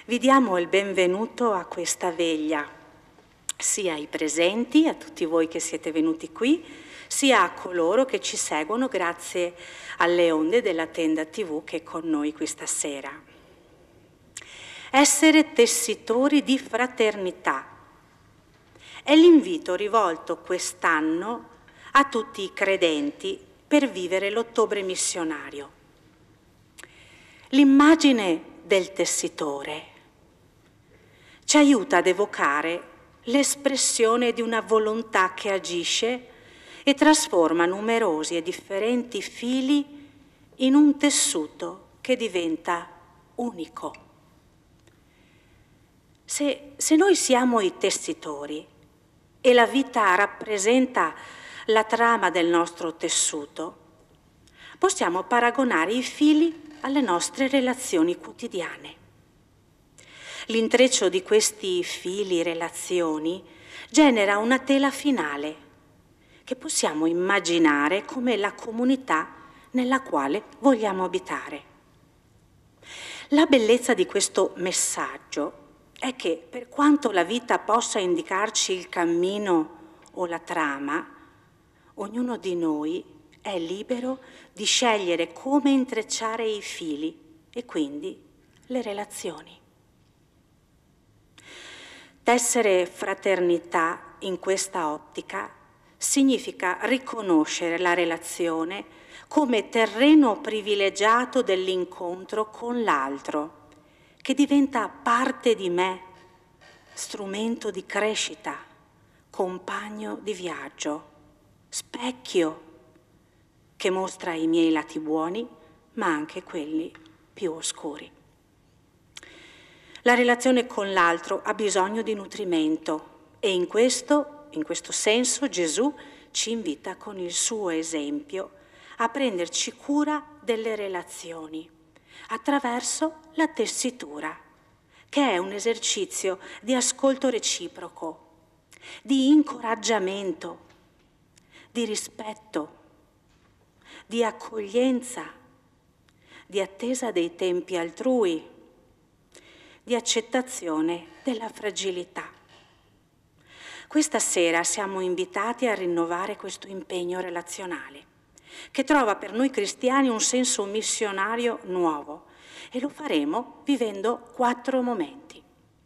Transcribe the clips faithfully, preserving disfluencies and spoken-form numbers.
Vi diamo il benvenuto a questa veglia, sia ai presenti, a tutti voi che siete venuti qui, sia a coloro che ci seguono grazie alle onde della Tenda tivù che è con noi questa sera. Essere tessitori di fraternità è l'invito rivolto quest'anno a tutti i credenti per vivere l'ottobre missionario. L'immagine del tessitore ci aiuta ad evocare l'espressione di una volontà che agisce e trasforma numerosi e differenti fili in un tessuto che diventa unico. Se, se noi siamo i tessitori e la vita rappresenta la trama del nostro tessuto, possiamo paragonare i fili alle nostre relazioni quotidiane. L'intreccio di questi fili relazioni genera una tela finale che possiamo immaginare come la comunità nella quale vogliamo abitare. La bellezza di questo messaggio è che, per quanto la vita possa indicarci il cammino o la trama, ognuno di noi è libero di scegliere come intrecciare i fili e quindi le relazioni. Tessere fraternità in questa ottica significa riconoscere la relazione come terreno privilegiato dell'incontro con l'altro, che diventa parte di me, strumento di crescita, compagno di viaggio, specchio che mostra i miei lati buoni, ma anche quelli più oscuri. La relazione con l'altro ha bisogno di nutrimento e in questo, in questo senso Gesù ci invita con il suo esempio a prenderci cura delle relazioni attraverso la tessitura, che è un esercizio di ascolto reciproco, di incoraggiamento, di rispetto, di accoglienza, di attesa dei tempi altrui, di accettazione della fragilità. Questa sera siamo invitati a rinnovare questo impegno relazionale, che trova per noi cristiani un senso missionario nuovo, e lo faremo vivendo quattro momenti.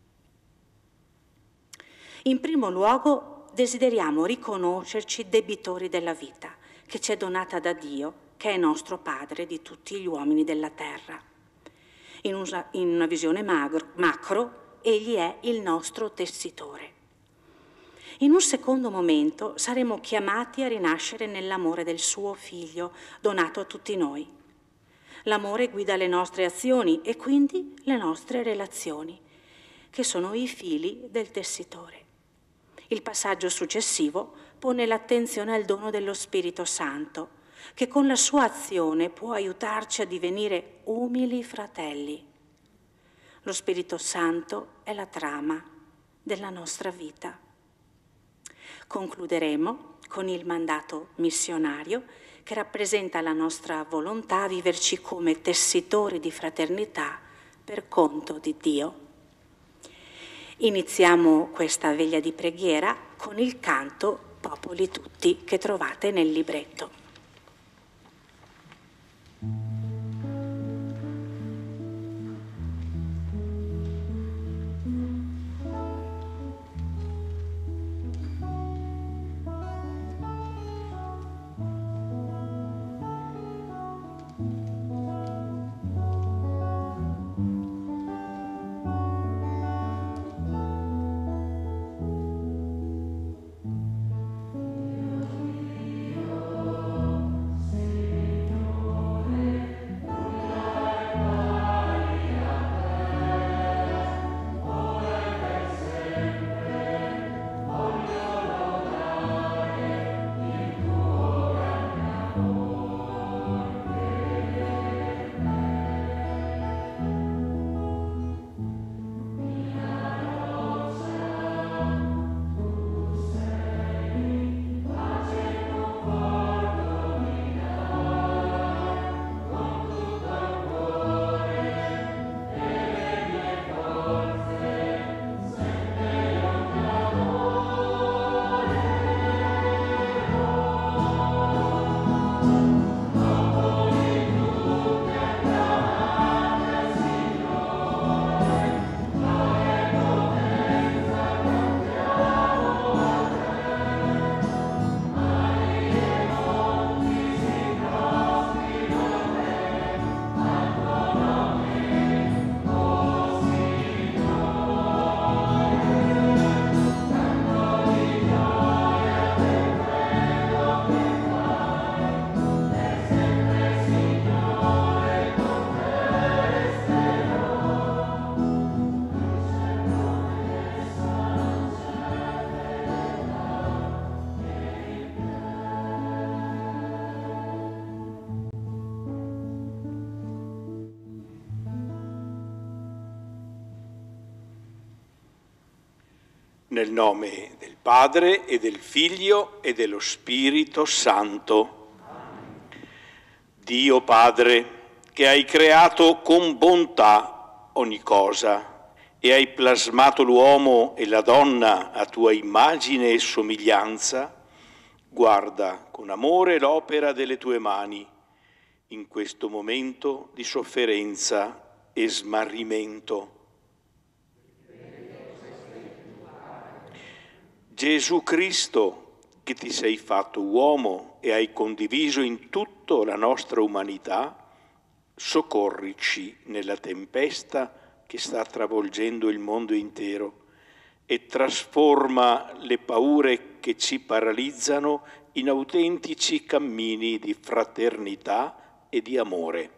In primo luogo, desideriamo riconoscerci debitori della vita, che ci è donata da Dio, che è nostro Padre di tutti gli uomini della terra. In una, in una visione magro, macro, egli è il nostro tessitore. In un secondo momento saremo chiamati a rinascere nell'amore del suo Figlio, donato a tutti noi. L'amore guida le nostre azioni e quindi le nostre relazioni, che sono i fili del tessitore. Il passaggio successivo pone l'attenzione al dono dello Spirito Santo, che con la sua azione può aiutarci a divenire umili fratelli. Lo Spirito Santo è la trama della nostra vita. Concluderemo con il mandato missionario, che rappresenta la nostra volontà a viverci come tessitori di fraternità per conto di Dio. Iniziamo questa veglia di preghiera con il canto Popoli Tutti che trovate nel libretto. Dio, Nel nome del Padre e del Figlio e dello Spirito Santo. Dio Padre, che hai creato con bontà ogni cosa e hai plasmato l'uomo e la donna a tua immagine e somiglianza, guarda con amore l'opera delle tue mani in questo momento di sofferenza e smarrimento. Gesù Cristo, che ti sei fatto uomo e hai condiviso in tutto la nostra umanità, soccorrici nella tempesta che sta travolgendo il mondo intero e trasforma le paure che ci paralizzano in autentici cammini di fraternità e di amore.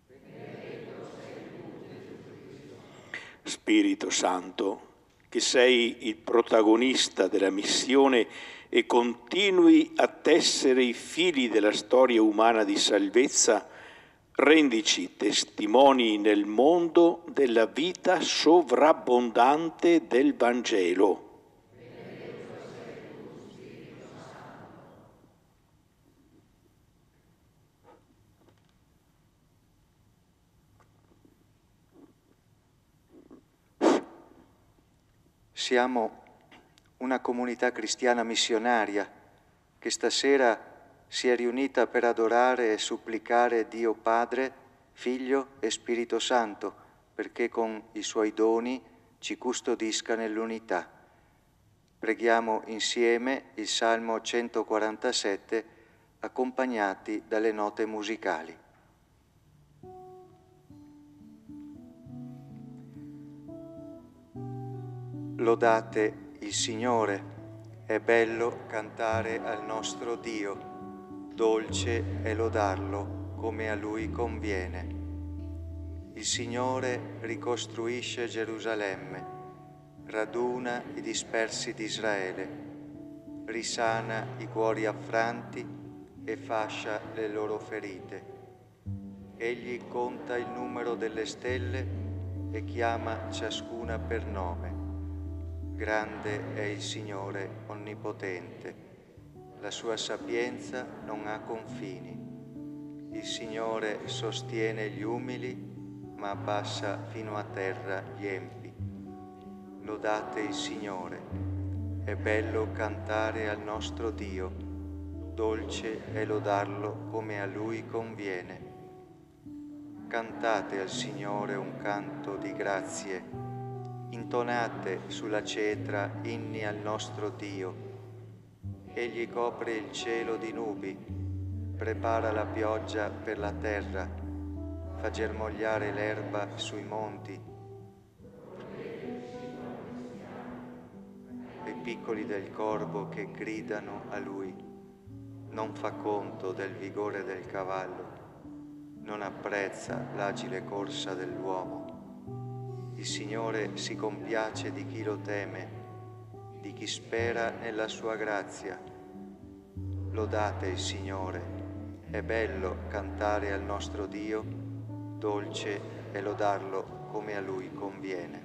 Spirito Santo, che sei il protagonista della missione e continui a tessere i fili della storia umana di salvezza, rendici testimoni nel mondo della vita sovrabbondante del Vangelo. Siamo una comunità cristiana missionaria che stasera si è riunita per adorare e supplicare Dio Padre, Figlio e Spirito Santo, perché con i Suoi doni ci custodisca nell'unità. Preghiamo insieme il Salmo centoquarantasette, accompagnati dalle note musicali. Lodate il Signore, è bello cantare al nostro Dio, dolce è lodarlo come a Lui conviene. Il Signore ricostruisce Gerusalemme, raduna i dispersi di Israele, risana i cuori affranti e fascia le loro ferite. Egli conta il numero delle stelle e chiama ciascuna per nome. Grande è il Signore onnipotente, la sua sapienza non ha confini. Il Signore sostiene gli umili, ma abbassa fino a terra gli empi. Lodate il Signore, è bello cantare al nostro Dio, dolce è lodarlo come a Lui conviene. Cantate al Signore un canto di grazie, intonate sulla cetra inni al nostro Dio. Egli copre il cielo di nubi, prepara la pioggia per la terra, fa germogliare l'erba sui monti. I piccoli del corvo che gridano a Lui, non fa conto del vigore del cavallo, non apprezza l'agile corsa dell'uomo. Il Signore si compiace di chi lo teme, di chi spera nella sua grazia. Lodate il Signore, è bello cantare al nostro Dio, dolce è lodarlo come a Lui conviene.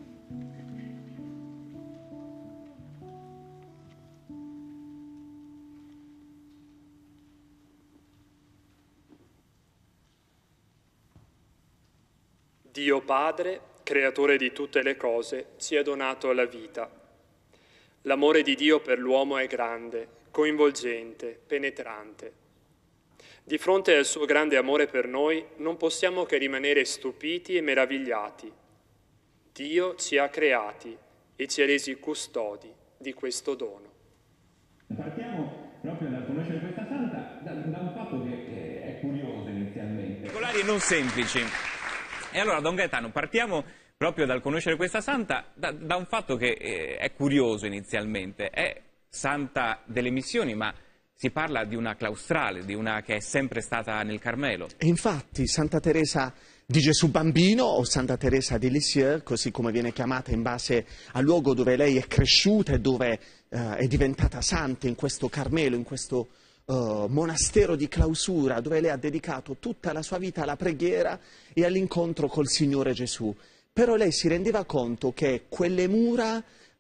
Dio Padre, creatore di tutte le cose, ci ha donato la vita. L'amore di Dio per l'uomo è grande, coinvolgente, penetrante. Di fronte al suo grande amore per noi non possiamo che rimanere stupiti e meravigliati. Dio ci ha creati e ci ha resi custodi di questo dono. Partiamo proprio dal conoscere questa santa da, da un fatto che è curioso inizialmente. Particolari e non semplici. E allora, Don Gaetano, partiamo proprio dal conoscere questa santa da, da un fatto che eh, è curioso inizialmente. È santa delle missioni, ma si parla di una claustrale, di una che è sempre stata nel Carmelo. E infatti Santa Teresa di Gesù Bambino, o Santa Teresa di Lisieux, così come viene chiamata in base al luogo dove lei è cresciuta e dove eh, è diventata santa, in questo Carmelo, in questo Uh, monastero di clausura, dove lei ha dedicato tutta la sua vita alla preghiera e all'incontro col Signore Gesù. Però lei si rendeva conto che quelle mura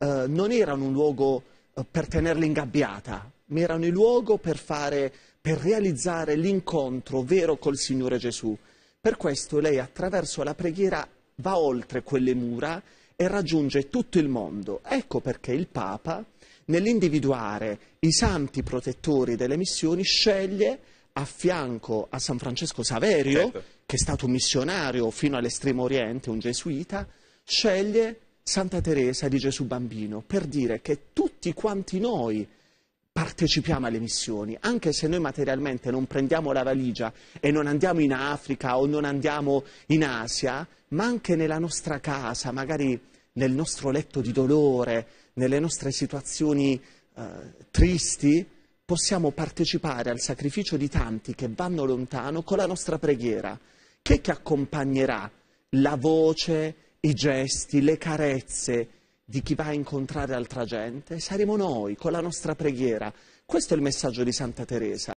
eh, non erano un luogo eh, per tenerla ingabbiata, ma erano il luogo per fare, per realizzare l'incontro vero col Signore Gesù. Per questo lei attraverso la preghiera va oltre quelle mura e raggiunge tutto il mondo. Ecco perché il Papa, nell'individuare i santi protettori delle missioni, sceglie a fianco a San Francesco Saverio, certo, che è stato un missionario fino all'Estremo Oriente, un gesuita, sceglie Santa Teresa di Gesù Bambino per dire che tutti quanti noi partecipiamo alle missioni, anche se noi materialmente non prendiamo la valigia e non andiamo in Africa o non andiamo in Asia, ma anche nella nostra casa, magari nel nostro letto di dolore, nelle nostre situazioni eh, tristi, possiamo partecipare al sacrificio di tanti che vanno lontano con la nostra preghiera. Chi è che accompagnerà la voce, i gesti, le carezze di chi va a incontrare altra gente? Saremo noi, con la nostra preghiera. Questo è il messaggio di Santa Teresa.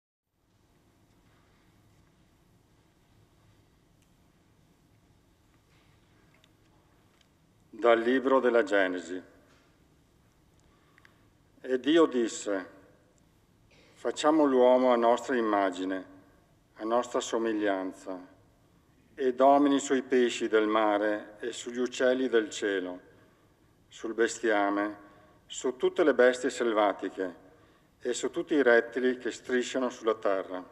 Dal libro della Genesi. E Dio disse: facciamo l'uomo a nostra immagine, a nostra somiglianza, e domini sui pesci del mare e sugli uccelli del cielo, sul bestiame, su tutte le bestie selvatiche e su tutti i rettili che strisciano sulla terra.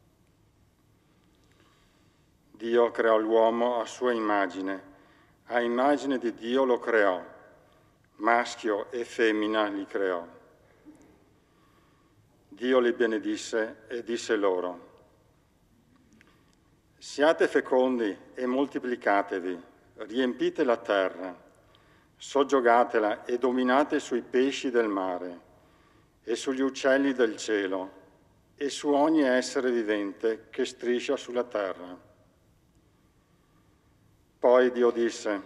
Dio creò l'uomo a sua immagine, a immagine di Dio lo creò, maschio e femmina li creò. Dio li benedisse e disse loro: siate fecondi e moltiplicatevi, riempite la terra, soggiogatela e dominate sui pesci del mare e sugli uccelli del cielo e su ogni essere vivente che striscia sulla terra. Poi Dio disse: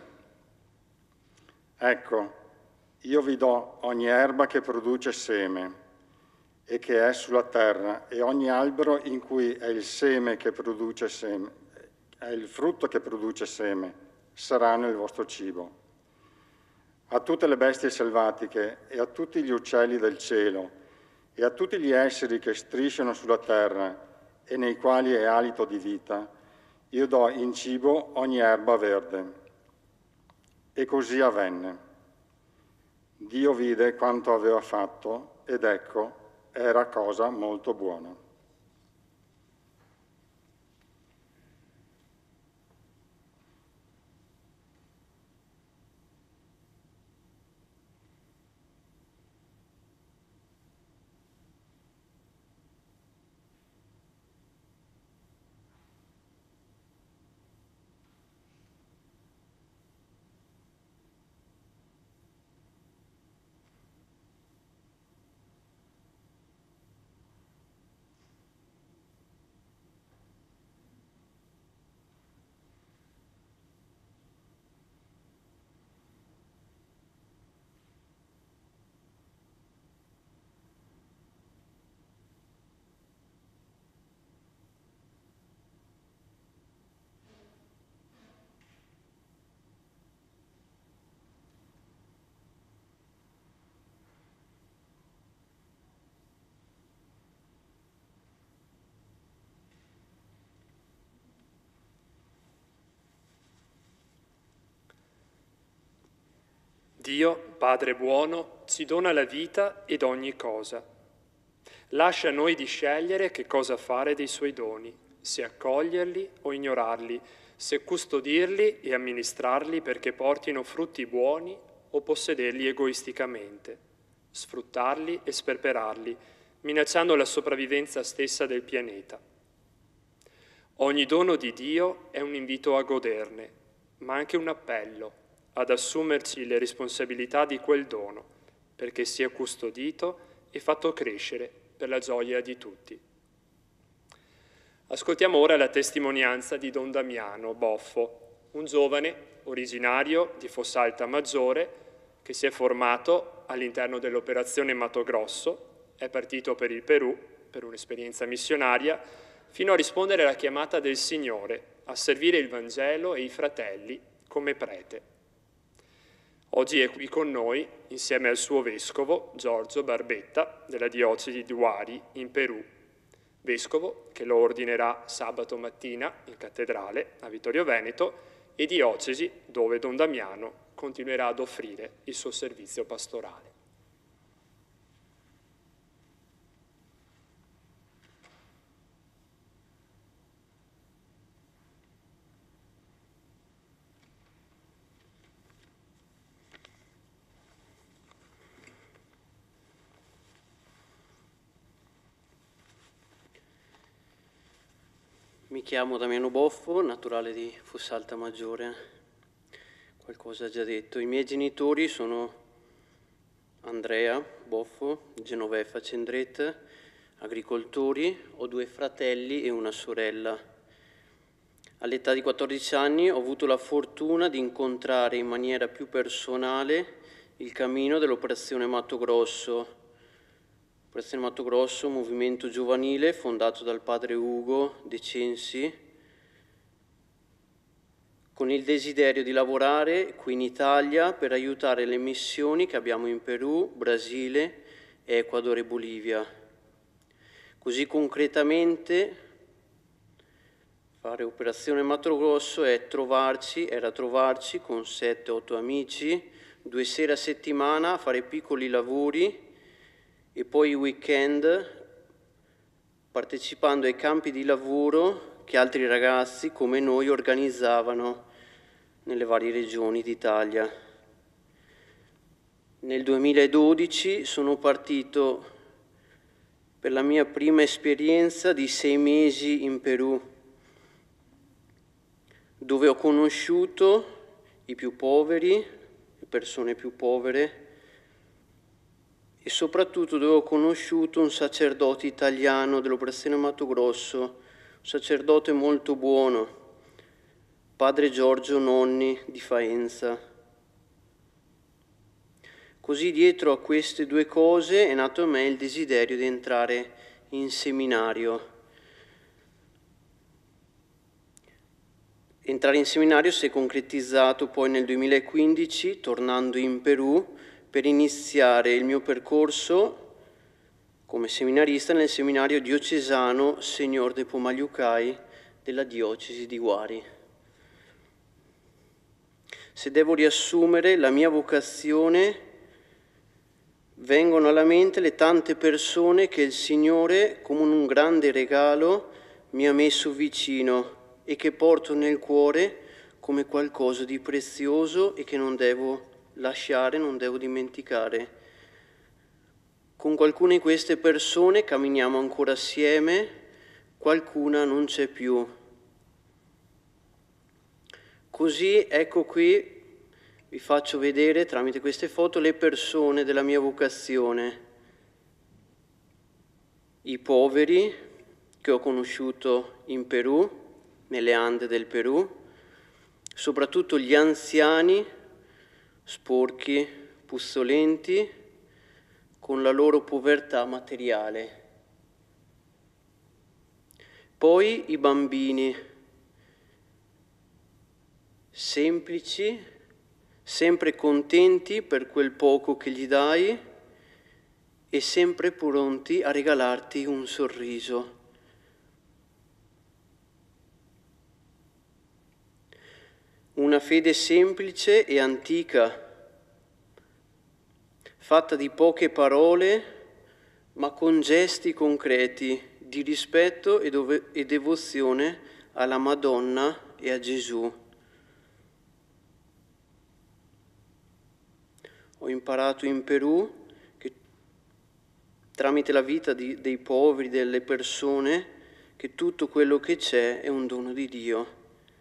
ecco, io vi do ogni erba che produce seme e che è sulla terra, e ogni albero in cui è il seme che produce seme, è il frutto che produce seme, sarà nel vostro cibo. A tutte le bestie selvatiche e a tutti gli uccelli del cielo e a tutti gli esseri che strisciano sulla terra e nei quali è alito di vita, io do in cibo ogni erba verde. E così avvenne. Dio vide quanto aveva fatto ed ecco, era cosa molto buona. Dio, Padre buono, ci dona la vita ed ogni cosa. Lascia a noi di scegliere che cosa fare dei suoi doni, se accoglierli o ignorarli, se custodirli e amministrarli perché portino frutti buoni o possederli egoisticamente, sfruttarli e sperperarli, minacciando la sopravvivenza stessa del pianeta. Ogni dono di Dio è un invito a goderne, ma anche un appello ad assumerci le responsabilità di quel dono, perché sia custodito e fatto crescere per la gioia di tutti. Ascoltiamo ora la testimonianza di Don Damiano Boffo, un giovane originario di Fossalta Maggiore che si è formato all'interno dell'operazione Mato Grosso, è partito per il Perù per un'esperienza missionaria, fino a rispondere alla chiamata del Signore a servire il Vangelo e i fratelli come prete. Oggi è qui con noi, insieme al suo vescovo, Giorgio Barbetta, della diocesi di Huari, in Perù. Vescovo che lo ordinerà sabato mattina in cattedrale a Vittorio Veneto e diocesi dove Don Damiano continuerà ad offrire il suo servizio pastorale. Mi chiamo Damiano Boffo, naturale di Fossalta Maggiore. Qualcosa ha già detto. I miei genitori sono Andrea Boffo, Genovefa Cendret, agricoltori. Ho due fratelli e una sorella. All'età di quattordici anni ho avuto la fortuna di incontrare in maniera più personale il cammino dell'Operazione Matto Grosso. Operazione Matto Grosso, movimento giovanile fondato dal padre Ugo De Censi, con il desiderio di lavorare qui in Italia per aiutare le missioni che abbiamo in Perù, Brasile, Ecuador e Bolivia. Così concretamente fare Operazione Matto Grosso è trovarci, era trovarci con sette otto amici, due sere a settimana a fare piccoli lavori e poi i weekend partecipando ai campi di lavoro che altri ragazzi come noi organizzavano nelle varie regioni d'Italia. Nel duemiladodici sono partito per la mia prima esperienza di sei mesi in Perù, dove ho conosciuto i più poveri, le persone più povere, e soprattutto dove ho conosciuto un sacerdote italiano dell'Operazione Matto Grosso, un sacerdote molto buono, padre Giorgio Nonni di Faenza. Così dietro a queste due cose è nato a me il desiderio di entrare in seminario. Entrare in seminario si è concretizzato poi nel duemilaquindici, tornando in Perù, per iniziare il mio percorso come seminarista nel seminario diocesano Signor de Pomagliucai della diocesi di Huari. Se devo riassumere la mia vocazione, vengono alla mente le tante persone che il Signore, come un grande regalo, mi ha messo vicino e che porto nel cuore come qualcosa di prezioso e che non devo lasciare, non devo dimenticare. Con qualcuna di queste persone camminiamo ancora assieme, qualcuna non c'è più. Così ecco qui, vi faccio vedere tramite queste foto le persone della mia vocazione. I poveri che ho conosciuto in Perù, nelle Ande del Perù, soprattutto gli anziani, sporchi, puzzolenti, con la loro povertà materiale. Poi i bambini, semplici, sempre contenti per quel poco che gli dai e sempre pronti a regalarti un sorriso. Una fede semplice e antica, fatta di poche parole, ma con gesti concreti di rispetto e, dove, e devozione alla Madonna e a Gesù. Ho imparato in Perù che tramite la vita di, dei poveri, delle persone, che tutto quello che c'è è un dono di Dio.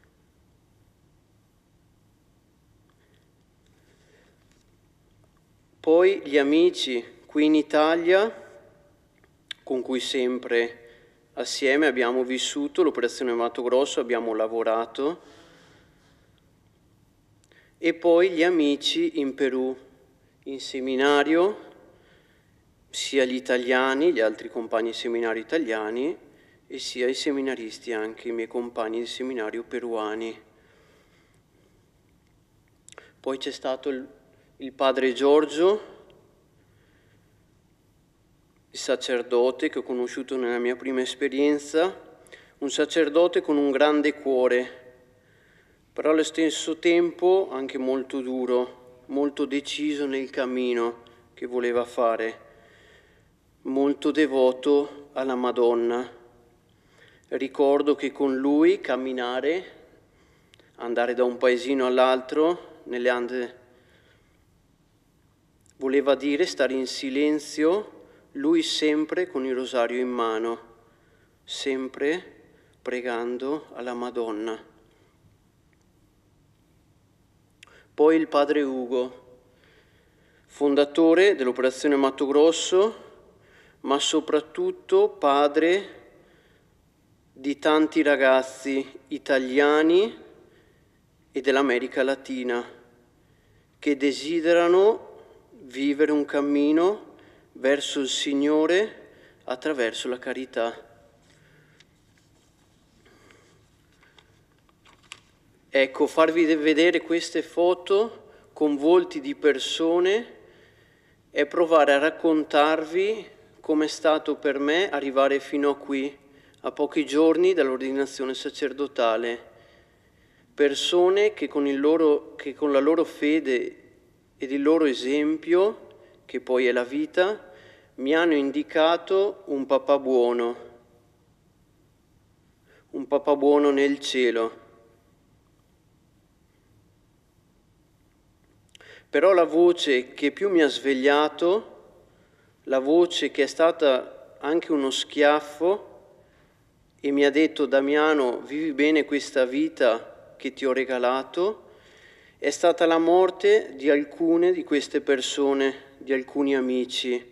Poi gli amici qui in Italia, con cui sempre assieme abbiamo vissuto l'Operazione Matto Grosso, abbiamo lavorato, e poi gli amici in Perù, in seminario, sia gli italiani, gli altri compagni di seminario italiani, e sia i seminaristi, anche i miei compagni di seminario peruani. Poi c'è stato il il padre Giorgio, il sacerdote che ho conosciuto nella mia prima esperienza, un sacerdote con un grande cuore, però allo stesso tempo anche molto duro, molto deciso nel cammino che voleva fare, molto devoto alla Madonna. Ricordo che con lui camminare, andare da un paesino all'altro, nelle Ande, voleva dire stare in silenzio, lui sempre con il rosario in mano, sempre pregando alla Madonna. Poi il padre Ugo, fondatore dell'Operazione Matto Grosso, ma soprattutto padre di tanti ragazzi italiani e dell'America Latina che desiderano vivere un cammino verso il Signore attraverso la carità. Ecco, farvi vedere queste foto con volti di persone è provare a raccontarvi come è stato per me arrivare fino a qui, a pochi giorni dall'ordinazione sacerdotale. Persone che con, il loro, che con la loro fede ed il loro esempio, che poi è la vita, mi hanno indicato un papà buono, un papà buono nel cielo. Però la voce che più mi ha svegliato, la voce che è stata anche uno schiaffo e mi ha detto: Damiano, vivi bene questa vita che ti ho regalato, è stata la morte di alcune di queste persone, di alcuni amici.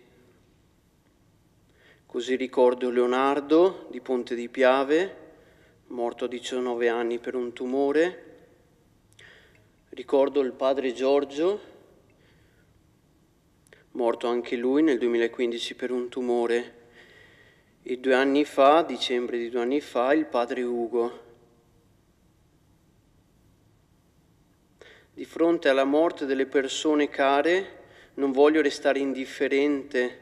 Così ricordo Leonardo di Ponte di Piave, morto a diciannove anni per un tumore. Ricordo il padre Giorgio, morto anche lui nel duemilaquindici per un tumore. E due anni fa, dicembre di due anni fa, il padre Ugo. Di fronte alla morte delle persone care non voglio restare indifferente.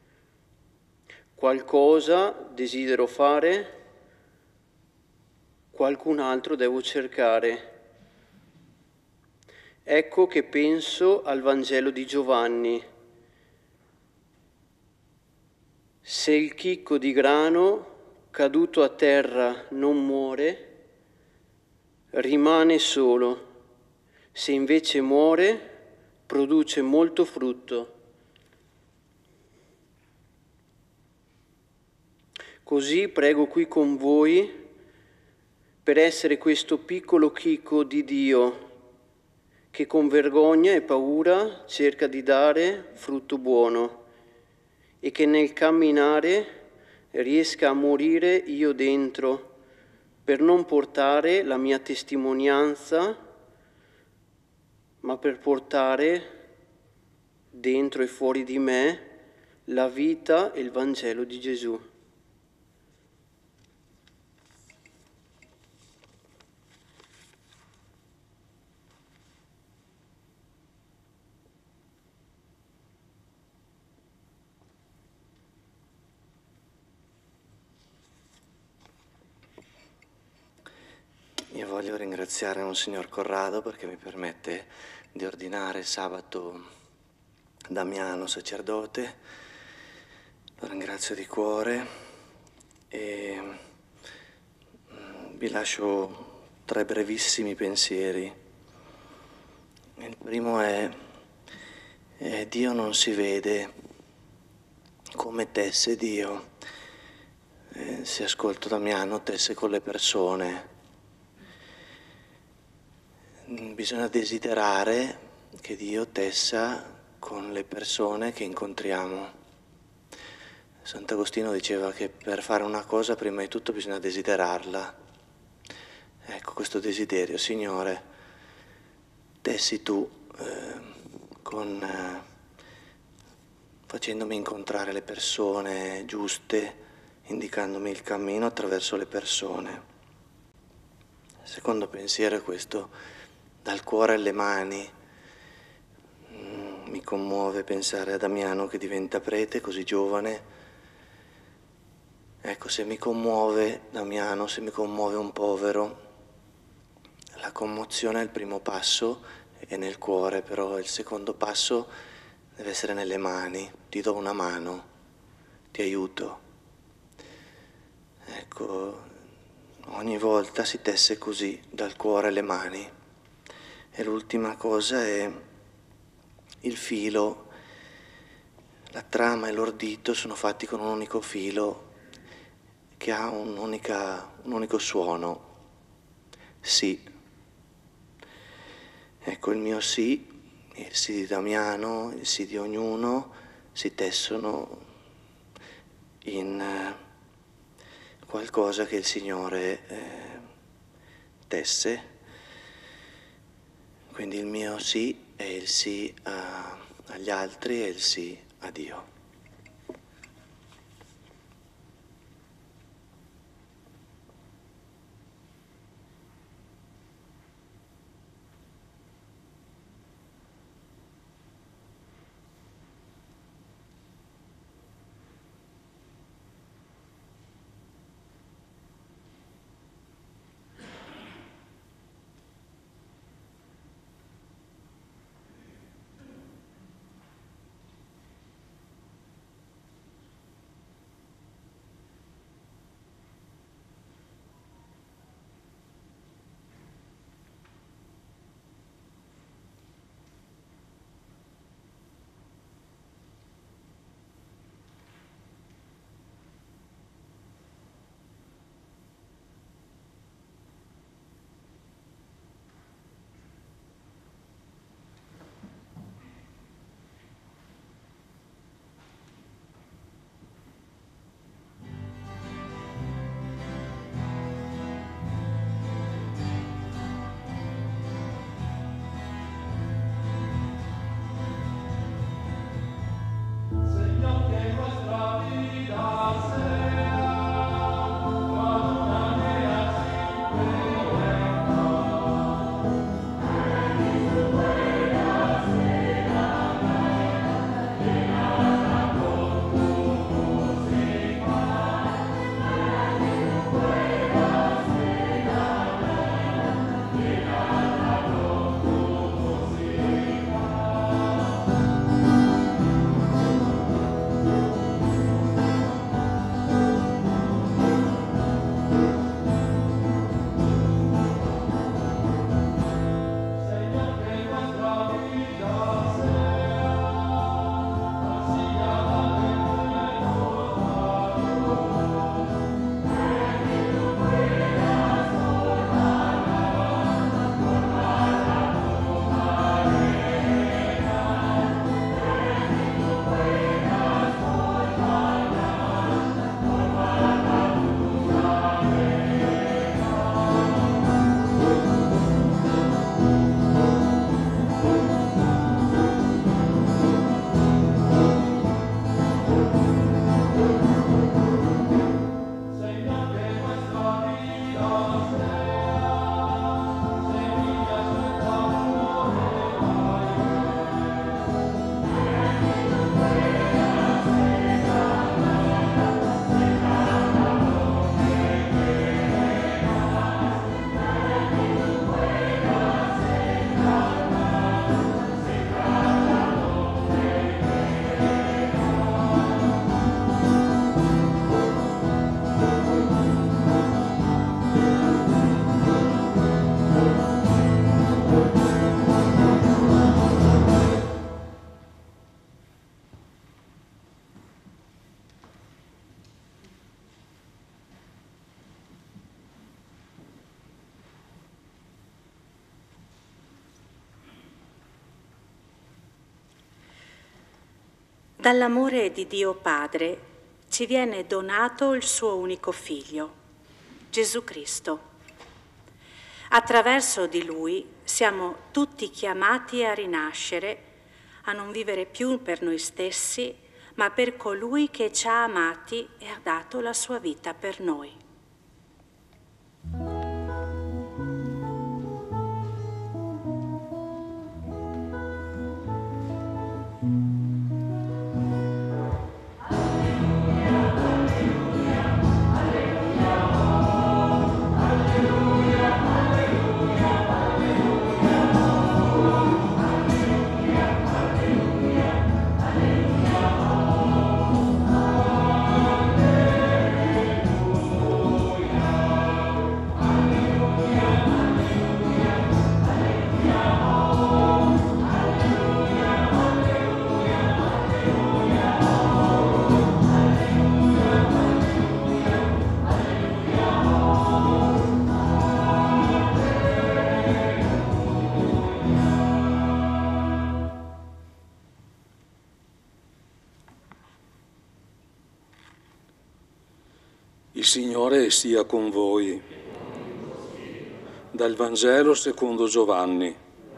Qualcosa desidero fare, qualcun altro devo cercare. Ecco che penso al Vangelo di Giovanni. Se il chicco di grano caduto a terra non muore, rimane solo. Se invece muore, produce molto frutto. Così prego qui con voi per essere questo piccolo chicco di Dio che con vergogna e paura cerca di dare frutto buono e che nel camminare riesca a morire io dentro per non portare la mia testimonianza, ma per portare dentro e fuori di me la vita e il Vangelo di Gesù. Io voglio ringraziare Monsignor Corrado perché mi permette di ordinare sabato Damiano sacerdote. Lo ringrazio di cuore e vi lascio tre brevissimi pensieri. Il primo è, è Dio non si vede come tesse Dio. Eh, se ascolto Damiano, tesse con le persone. Bisogna desiderare che Dio tessa con le persone che incontriamo. Sant'Agostino diceva che per fare una cosa prima di tutto bisogna desiderarla. Ecco questo desiderio, Signore, tessi tu eh, con, eh, facendomi incontrare le persone giuste, indicandomi il cammino attraverso le persone. Il secondo pensiero è questo: dal cuore alle mani. mi commuove pensare a Damiano che diventa prete così giovane. Ecco, se mi commuove Damiano, se mi commuove un povero, la commozione è il primo passo, è nel cuore, però il secondo passo deve essere nelle mani. Ti do una mano, ti aiuto. Ecco, ogni volta si tesse così, dal cuore alle mani. E l'ultima cosa è il filo, la trama e l'ordito sono fatti con un unico filo che ha un'unica, un unico suono, sì. Ecco, il mio sì, il sì di Damiano, il sì di ognuno si tessono in eh, qualcosa che il Signore eh, tesse. Quindi il mio sì è il sì a, agli altri e il sì a Dio. Dall'amore di Dio Padre ci viene donato il suo unico Figlio, Gesù Cristo. Attraverso di Lui siamo tutti chiamati a rinascere, a non vivere più per noi stessi, ma per colui che ci ha amati e ha dato la sua vita per noi. Il Signore sia con voi. Dal Vangelo secondo Giovanni.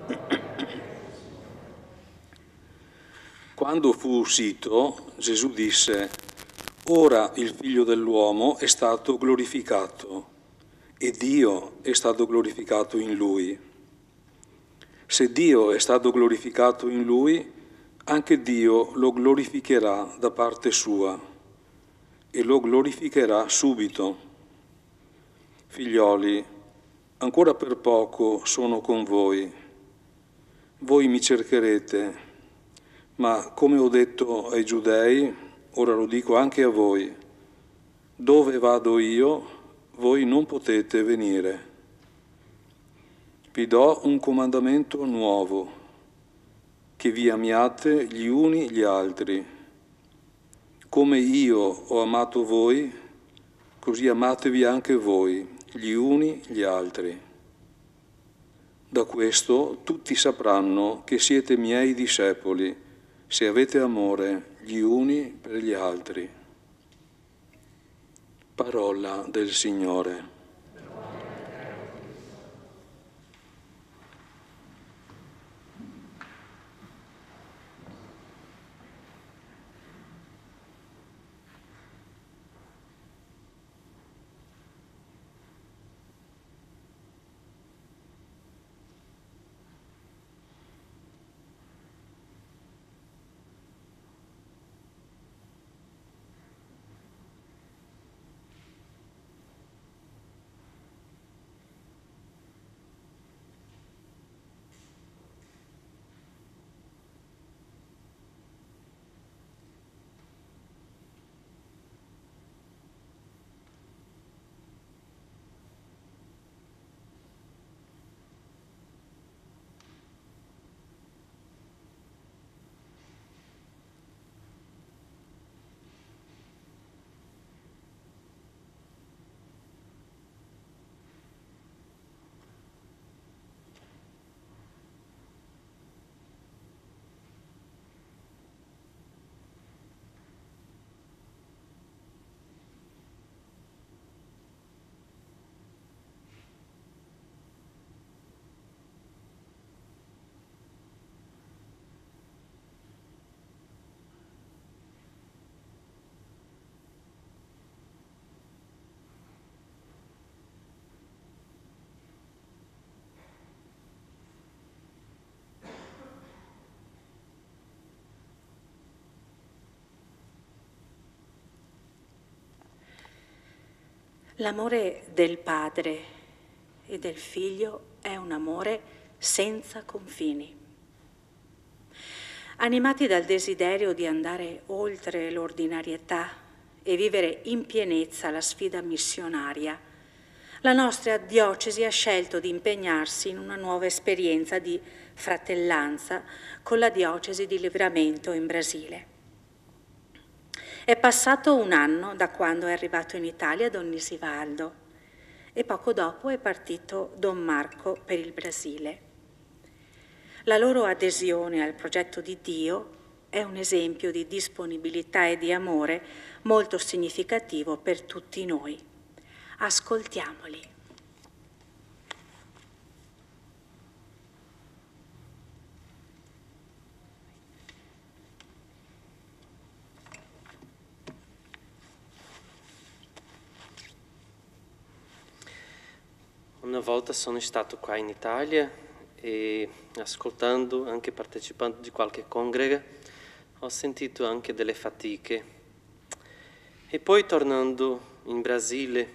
Quando fu uscito, Gesù disse: «Ora il Figlio dell'uomo è stato glorificato e Dio è stato glorificato in Lui. Se Dio è stato glorificato in Lui, anche Dio lo glorificherà da parte sua e lo glorificherà subito. Figlioli, ancora per poco sono con voi. Voi mi cercherete, ma come ho detto ai Giudei, ora lo dico anche a voi: dove vado io, voi non potete venire. Vi do un comandamento nuovo, che vi amiate gli uni gli altri. Come io ho amato voi, così amatevi anche voi, gli uni gli altri. Da questo tutti sapranno che siete miei discepoli, se avete amore gli uni per gli altri». Parola del Signore. L'amore del Padre e del Figlio è un amore senza confini. Animati dal desiderio di andare oltre l'ordinarietà e vivere in pienezza la sfida missionaria, la nostra diocesi ha scelto di impegnarsi in una nuova esperienza di fratellanza con la diocesi di Livramento in Brasile. È passato un anno da quando è arrivato in Italia Don Nisivaldo e poco dopo è partito Don Marco per il Brasile. La loro adesione al progetto di Dio è un esempio di disponibilità e di amore molto significativo per tutti noi. Ascoltiamoli. Una volta sono stato qua in Italia e ascoltando, anche partecipando di qualche congrega, ho sentito anche delle fatiche. E poi tornando in Brasile,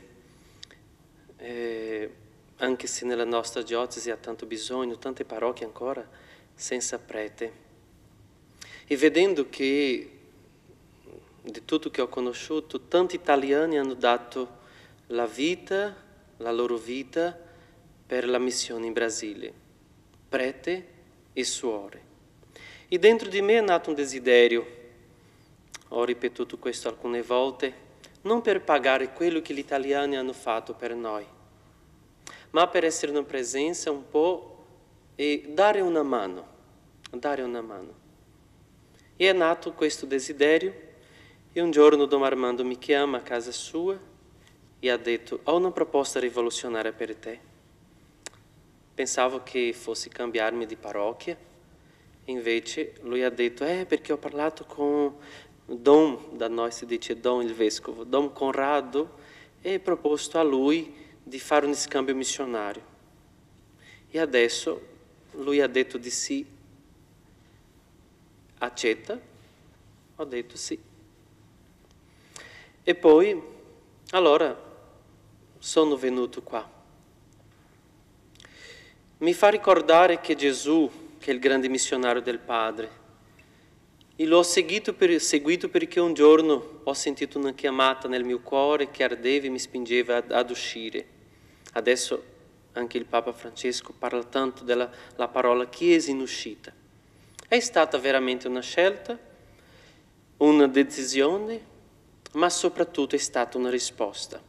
eh, anche se nella nostra diocesi ha tanto bisogno, tante parrocchie ancora senza prete, e vedendo che di tutto che ho conosciuto, tanti italiani hanno dato la vita, la loro vita per la missione in Brasile, prete e suore. E dentro di me è nato un desiderio, ho ripetuto questo alcune volte, non per pagare quello che gli italiani hanno fatto per noi, ma per essere una presenza un po' e dare una mano, dare una mano. E è nato questo desiderio e un giorno Dom Armando mi chiama a casa sua e ha detto: ho una proposta rivoluzionaria per te. Pensavo che fosse cambiarmi di parrocchia, invece lui ha detto: eh, perché ho parlato con Dom, da noi si dice Dom il Vescovo, Dom Conrado, e proposto a lui di fare un scambio missionario. E adesso lui ha detto di sì. Accetta? Ho detto sì. E poi, allora, sono venuto qua. Mi fa ricordare che Gesù, che è il grande missionario del Padre, e l'ho seguito, per, seguito perché un giorno ho sentito una chiamata nel mio cuore che ardeva e mi spingeva ad, ad uscire. Adesso anche il Papa Francesco parla tanto della la parola Chiesa in uscita. È stata veramente una scelta, una decisione, ma soprattutto è stata una risposta.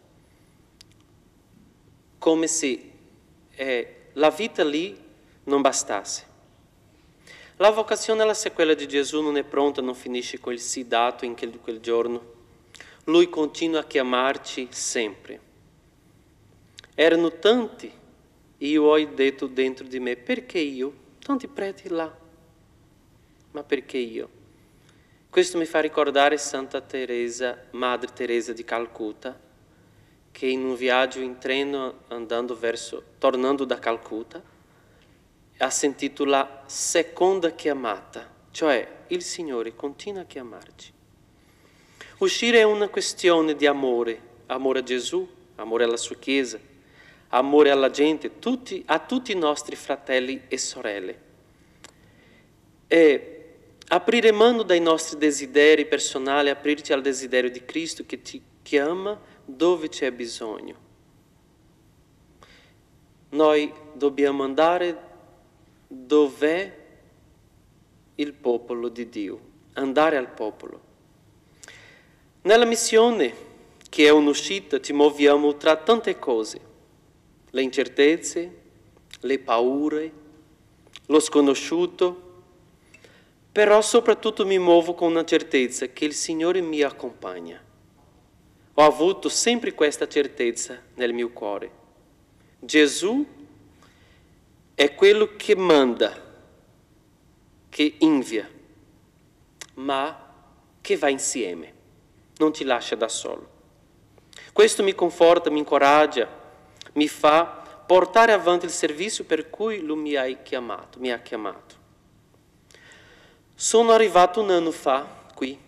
Come se eh, la vita lì non bastasse. La vocazione alla sequela di Gesù non è pronta, non finisce con il sì dato in quel, quel giorno. Lui continua a chiamarci sempre. Erano tanti, e io ho detto dentro di me: perché io? Tanti preti là, ma perché io? Questo mi fa ricordare Santa Teresa, Madre Teresa di Calcutta, che in un viaggio in treno andando verso, tornando da Calcutta, ha sentito la seconda chiamata, cioè il Signore continua a chiamarci. Uscire è una questione di amore, amore a Gesù, amore alla sua Chiesa, amore alla gente, tutti, a tutti i nostri fratelli e sorelle. E aprire mano dai nostri desideri personali, aprirci al desiderio di Cristo che ti chiama dove c'è bisogno. Noi dobbiamo andare dov'è il popolo di Dio, andare al popolo. Nella missione, che è un'uscita, ci muoviamo tra tante cose, le incertezze, le paure, lo sconosciuto, però soprattutto mi muovo con una certezza che il Signore mi accompagna. Ho avuto sempre questa certezza nel mio cuore. Gesù è quello che manda, che invia, ma che va insieme, non ti lascia da solo. Questo mi conforta, mi incoraggia, mi fa portare avanti il servizio per cui Lui mi ha chiamato, mi ha chiamato. Sono arrivato un anno fa qui,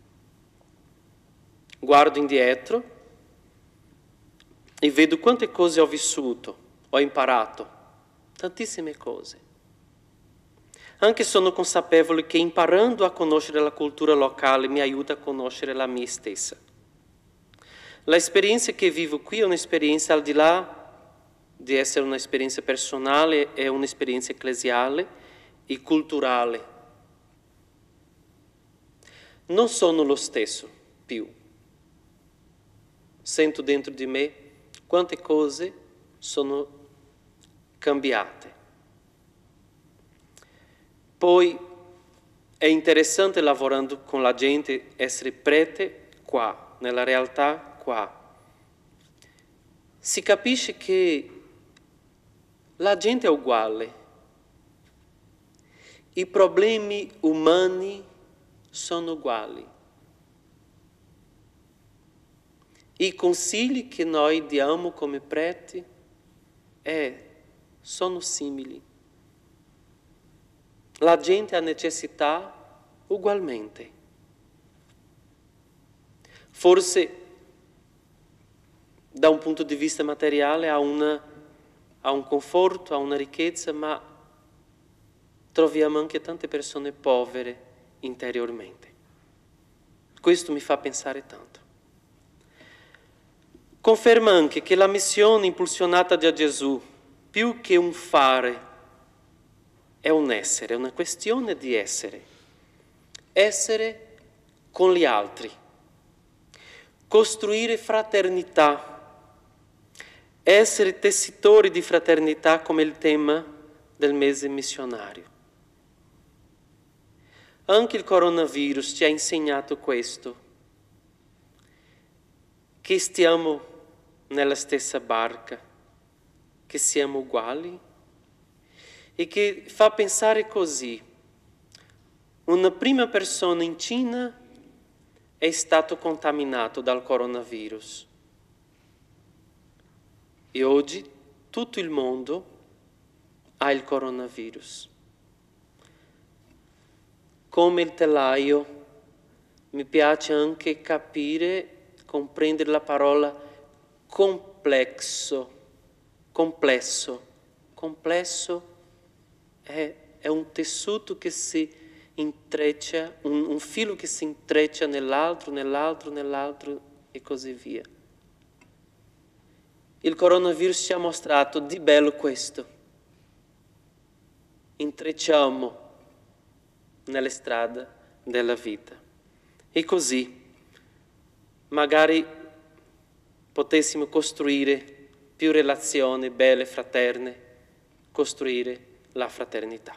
guardo indietro e vedo quante cose ho vissuto, ho imparato, tantissime cose. Anche sono consapevole che imparando a conoscere la cultura locale mi aiuta a conoscere la mia stessa. L'esperienza che vivo qui è un'esperienza al di là di essere un'esperienza personale, è un'esperienza ecclesiale e culturale. Non sono lo stesso più. Sento dentro di me quante cose sono cambiate. Poi è interessante lavorando con la gente essere prete qua, nella realtà qua. Si capisce che la gente è uguale. I problemi umani sono uguali. I consigli che noi diamo come preti eh, sono simili. La gente ha necessità ugualmente. Forse da un punto di vista materiale ha, una, ha un conforto, ha una ricchezza, ma troviamo anche tante persone povere interiormente. Questo mi fa pensare tanto. Conferma anche che la missione impulsionata da Gesù, più che un fare, è un essere, è una questione di essere. Essere con gli altri. Costruire fraternità. Essere tessitori di fraternità come il tema del mese missionario. Anche il coronavirus ci ha insegnato questo, che stiamo nella stessa barca, che siamo uguali e che fa pensare così. Una prima persona in Cina è stato contaminato dal coronavirus e oggi tutto il mondo ha il coronavirus. Come il telaio, mi piace anche capire, comprendere la parola complesso, complesso, complesso è, è un tessuto che si intreccia, un, un filo che si intreccia nell'altro, nell'altro, nell'altro e così via. Il coronavirus ci ha mostrato di bello questo. Intrecciamo nelle strade della vita. E così magari potessimo costruire più relazioni belle, fraterne, costruire la fraternità.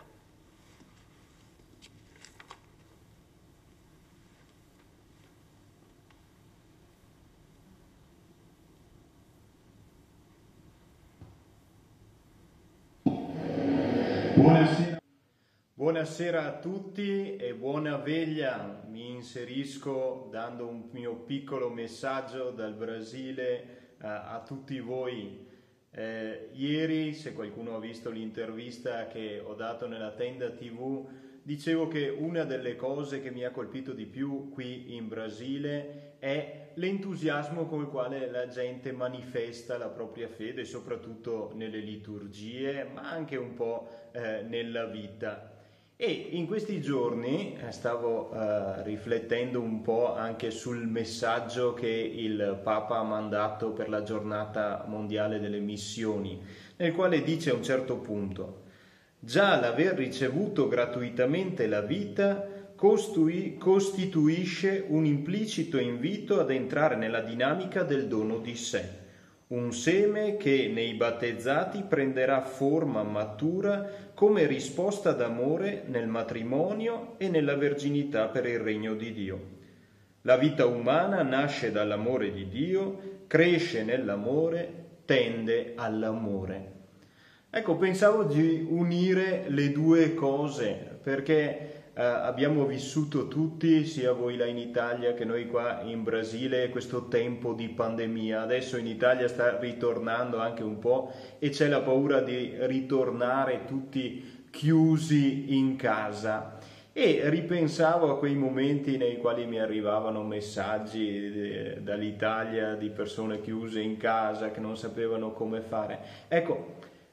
Buonasera. Buonasera a tutti e buona veglia. Mi inserisco dando un mio piccolo messaggio dal Brasile uh, a tutti voi. Eh, ieri, se qualcuno ha visto l'intervista che ho dato nella tenda tivù, dicevo che una delle cose che mi ha colpito di più qui in Brasile è l'entusiasmo con il quale la gente manifesta la propria fede, soprattutto nelle liturgie, ma anche un po' eh, nella vita. E in questi giorni stavo uh, riflettendo un po' anche sul messaggio che il Papa ha mandato per la giornata mondiale delle missioni, nel quale dice a un certo punto: già l'aver ricevuto gratuitamente la vita costui- costituisce un implicito invito ad entrare nella dinamica del dono di sé. Un seme che nei battezzati prenderà forma matura come risposta d'amore nel matrimonio e nella verginità per il regno di Dio. La vita umana nasce dall'amore di Dio, cresce nell'amore, tende all'amore. Ecco, pensavo di unire le due cose, perché Uh, abbiamo vissuto tutti, sia voi là in Italia che noi qua in Brasile, questo tempo di pandemia. Adesso in Italia sta ritornando anche un po' e c'è la paura di ritornare tutti chiusi in casa. E ripensavo a quei momenti nei quali mi arrivavano messaggi eh, dall'Italia di persone chiuse in casa che non sapevano come fare. Ecco,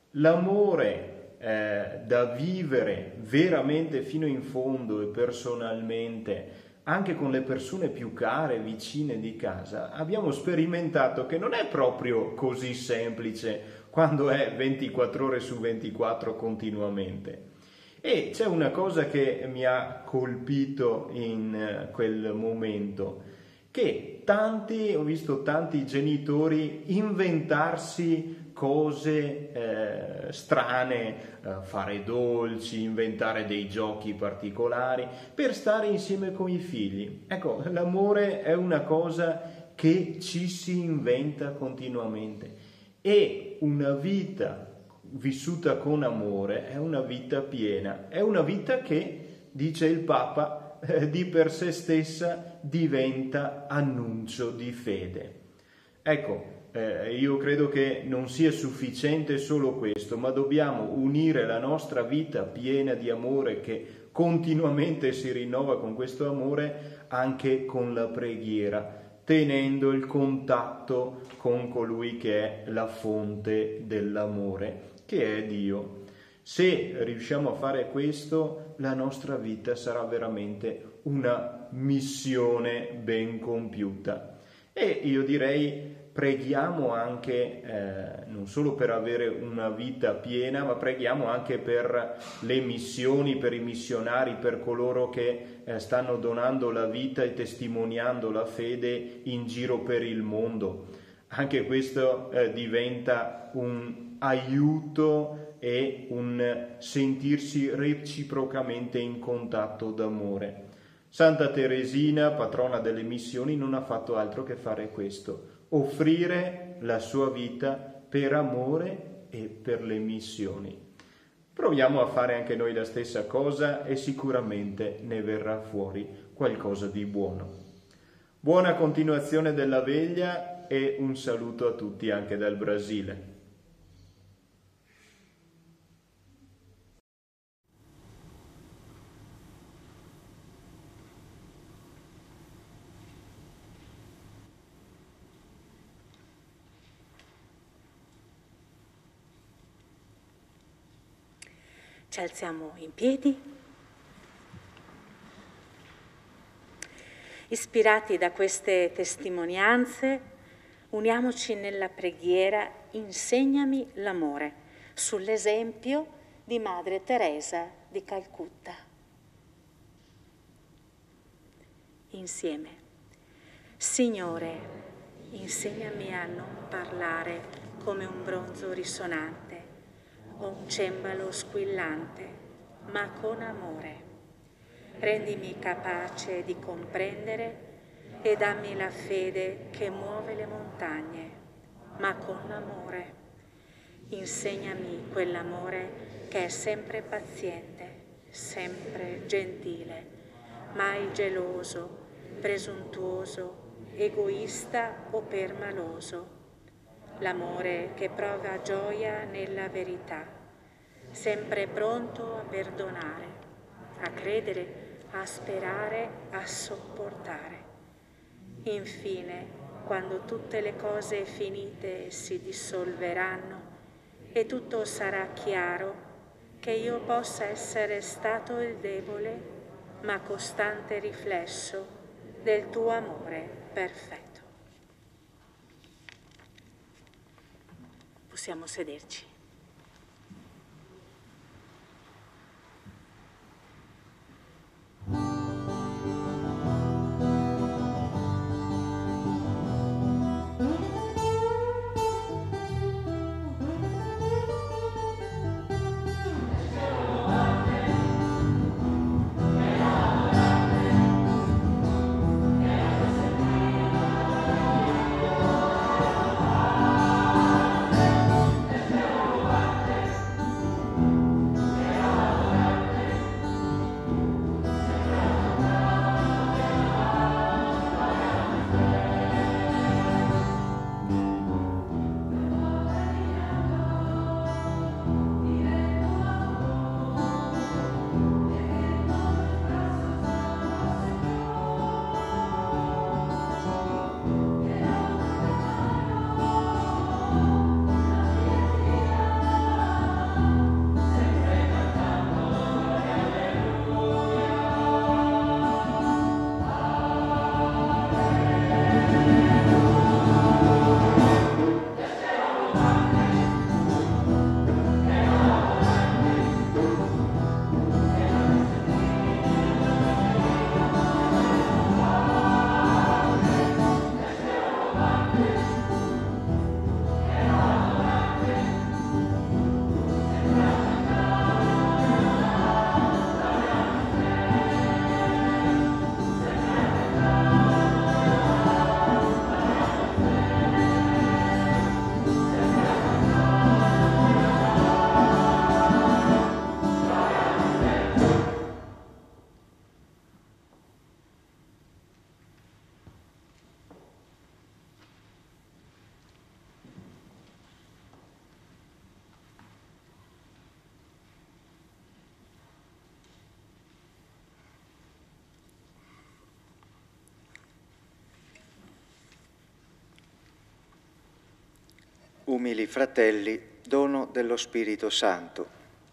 l'amore Eh, da vivere veramente fino in fondo e personalmente, anche con le persone più care, vicine di casa, abbiamo sperimentato che non è proprio così semplice quando è ventiquattro ore su ventiquattro continuamente. E c'è una cosa che mi ha colpito in quel momento, che tanti, ho visto tanti genitori inventarsi cose eh, strane, eh, fare dolci, inventare dei giochi particolari per stare insieme con i figli. Ecco, l'amore è una cosa che ci si inventa continuamente e una vita vissuta con amore è una vita piena, è una vita che, dice il Papa, eh, di per sé stessa diventa annuncio di fede. Ecco, Eh, io credo che non sia sufficiente solo questo, ma dobbiamo unire la nostra vita piena di amore che continuamente si rinnova con questo amore anche con la preghiera, tenendo il contatto con colui che è la fonte dell'amore, che è Dio. Se riusciamo a fare questo, la nostra vita sarà veramente una missione ben compiuta. E io direi, preghiamo anche eh, non solo per avere una vita piena, ma preghiamo anche per le missioni, per i missionari, per coloro che eh, stanno donando la vita e testimoniando la fede in giro per il mondo. Anche questo eh, diventa un aiuto e un sentirsi reciprocamente in contatto d'amore. Santa Teresina, patrona delle missioni, non ha fatto altro che fare questo. offrire la sua vita per amore e per le missioni. Proviamo a fare anche noi la stessa cosa e sicuramente ne verrà fuori qualcosa di buono. Buona continuazione della veglia e un saluto a tutti anche dal Brasile. Ci alziamo in piedi, ispirati da queste testimonianze, uniamoci nella preghiera "Insegnami l'amore", sull'esempio di Madre Teresa di Calcutta. Insieme. Signore, insegnami a non parlare come un bronzo risonante o un cembalo squillante, ma con amore. Rendimi capace di comprendere e dammi la fede che muove le montagne, ma con l'amore. Insegnami quell'amore che è sempre paziente, sempre gentile, mai geloso, presuntuoso, egoista o permaloso. L'amore che prova gioia nella verità, sempre pronto a perdonare, a credere, a sperare, a sopportare. Infine, quando tutte le cose finite si dissolveranno e tutto sarà chiaro, che io possa essere stato il debole, ma costante riflesso del tuo amore perfetto. Possiamo sederci. Umili fratelli, dono dello Spirito Santo.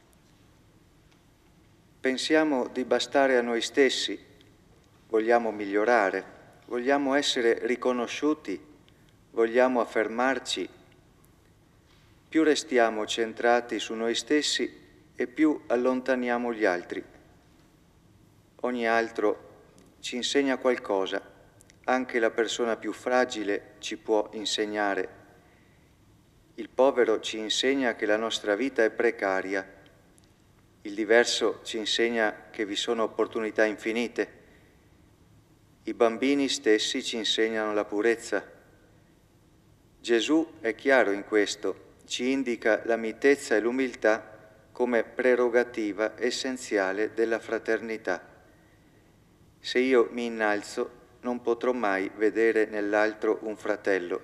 Pensiamo di bastare a noi stessi, vogliamo migliorare, vogliamo essere riconosciuti, vogliamo affermarci. Più restiamo centrati su noi stessi e più allontaniamo gli altri. Ogni altro ci insegna qualcosa, anche la persona più fragile ci può insegnare. Il povero ci insegna che la nostra vita è precaria, il diverso ci insegna che vi sono opportunità infinite, i bambini stessi ci insegnano la purezza, Gesù è chiaro in questo, ci indica la mitezza e l'umiltà come prerogativa essenziale della fraternità. Se io mi innalzo, non potrò mai vedere nell'altro un fratello.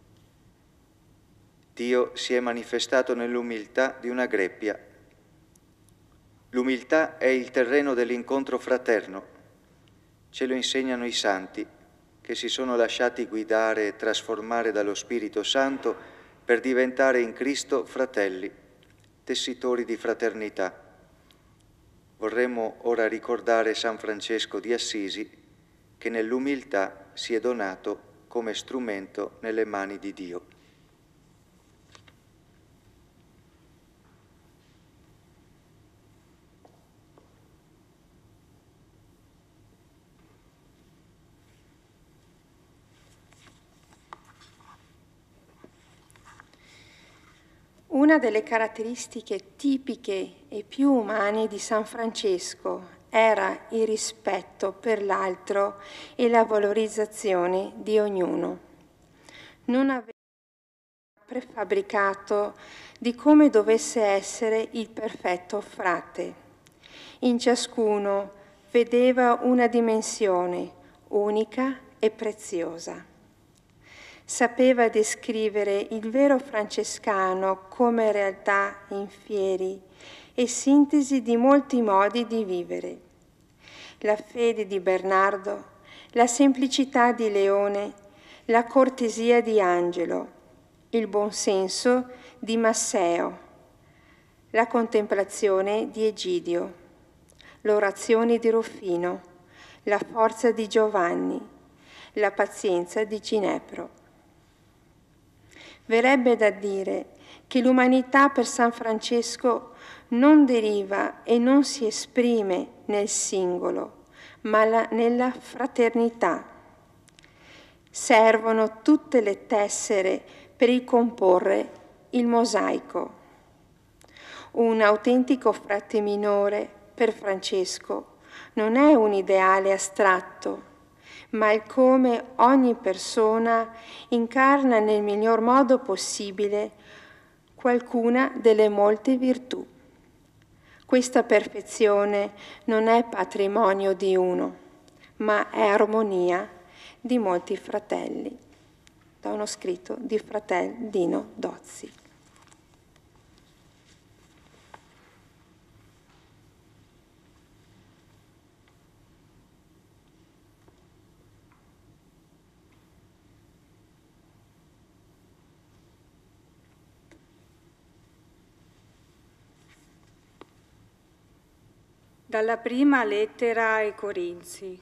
Dio si è manifestato nell'umiltà di una greppia. L'umiltà è il terreno dell'incontro fraterno. Ce lo insegnano i santi, che si sono lasciati guidare e trasformare dallo Spirito Santo per diventare in Cristo fratelli, tessitori di fraternità. Vorremmo ora ricordare San Francesco di Assisi, che nell'umiltà si è donato come strumento nelle mani di Dio. Una delle caratteristiche tipiche e più umane di San Francesco era il rispetto per l'altro e la valorizzazione di ognuno. Non aveva prefabbricato di come dovesse essere il perfetto frate. In ciascuno vedeva una dimensione unica e preziosa. Sapeva descrivere il vero francescano come realtà in fieri e sintesi di molti modi di vivere. La fede di Bernardo, la semplicità di Leone, la cortesia di Angelo, il buonsenso di Masseo, la contemplazione di Egidio, l'orazione di Rufino, la forza di Giovanni, la pazienza di Ginepro. Verrebbe da dire che l'umanità per San Francesco non deriva e non si esprime nel singolo, ma la, nella fraternità. Servono tutte le tessere per ricomporre il mosaico. Un autentico frate minore per Francesco non è un ideale astratto, ma il come ogni persona incarna nel miglior modo possibile qualcuna delle molte virtù. Questa perfezione non è patrimonio di uno, ma è armonia di molti fratelli. Da uno scritto di fratel Dino Dozzi. Dalla prima lettera ai Corinzi.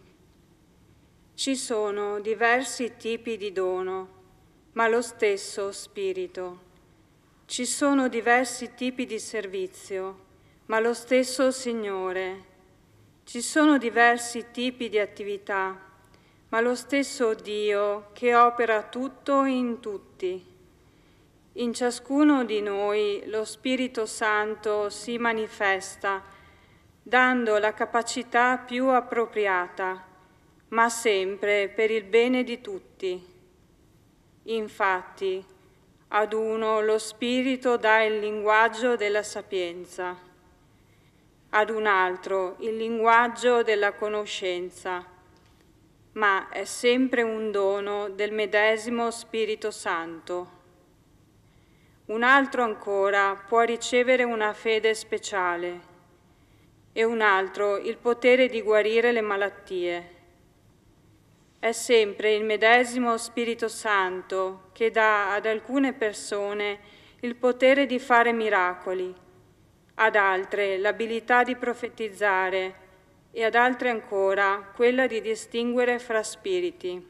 Ci sono diversi tipi di dono, ma lo stesso Spirito. Ci sono diversi tipi di servizio, ma lo stesso Signore. Ci sono diversi tipi di attività, ma lo stesso Dio che opera tutto in tutti. In ciascuno di noi lo Spirito Santo si manifesta dando la capacità più appropriata, ma sempre per il bene di tutti. Infatti, ad uno lo Spirito dà il linguaggio della sapienza, ad un altro il linguaggio della conoscenza, ma è sempre un dono del medesimo Spirito Santo. Un altro ancora può ricevere una fede speciale, e un altro il potere di guarire le malattie. È sempre il medesimo Spirito Santo che dà ad alcune persone il potere di fare miracoli, ad altre l'abilità di profetizzare e ad altre ancora quella di distinguere fra spiriti.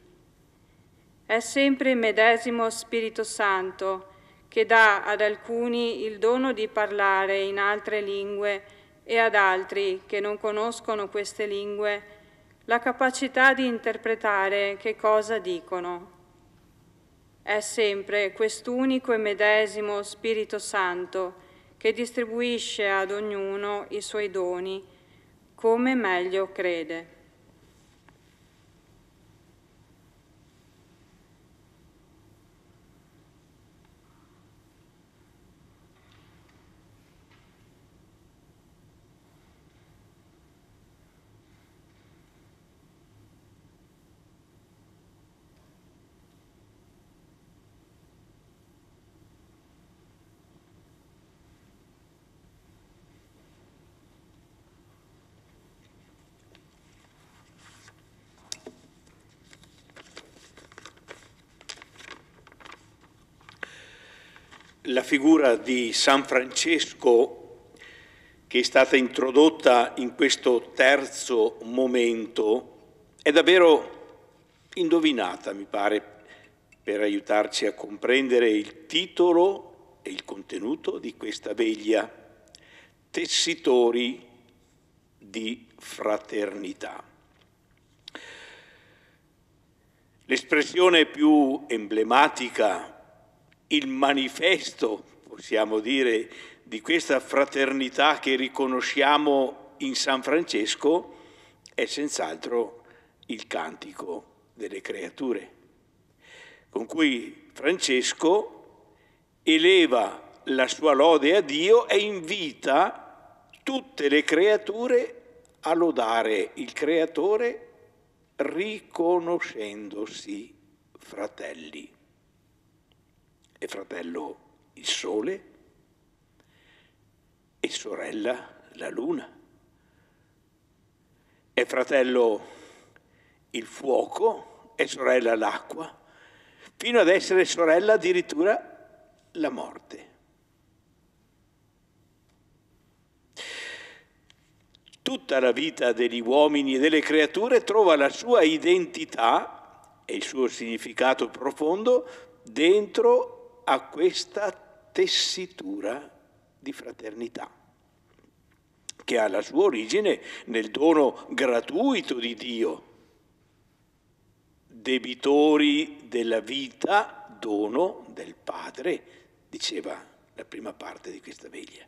È sempre il medesimo Spirito Santo che dà ad alcuni il dono di parlare in altre lingue e ad altri, che non conoscono queste lingue, la capacità di interpretare che cosa dicono. È sempre quest'unico e medesimo Spirito Santo che distribuisce ad ognuno i suoi doni come meglio crede. la figura di San Francesco, che è stata introdotta in questo terzo momento, è davvero indovinata, mi pare, per aiutarci a comprendere il titolo e il contenuto di questa veglia: tessitori di fraternità. L'espressione più emblematica, il manifesto, possiamo dire, di questa fraternità che riconosciamo in San Francesco è senz'altro il Cantico delle Creature, con cui Francesco eleva la sua lode a Dio e invita tutte le creature a lodare il Creatore riconoscendosi fratelli. È fratello il sole e sorella la luna. È fratello il fuoco e sorella l'acqua, fino ad essere sorella addirittura la morte. Tutta la vita degli uomini e delle creature trova la sua identità e il suo significato profondo dentro a questa tessitura di fraternità, che ha la sua origine nel dono gratuito di Dio, debitori della vita, dono del Padre, diceva la prima parte di questa veglia.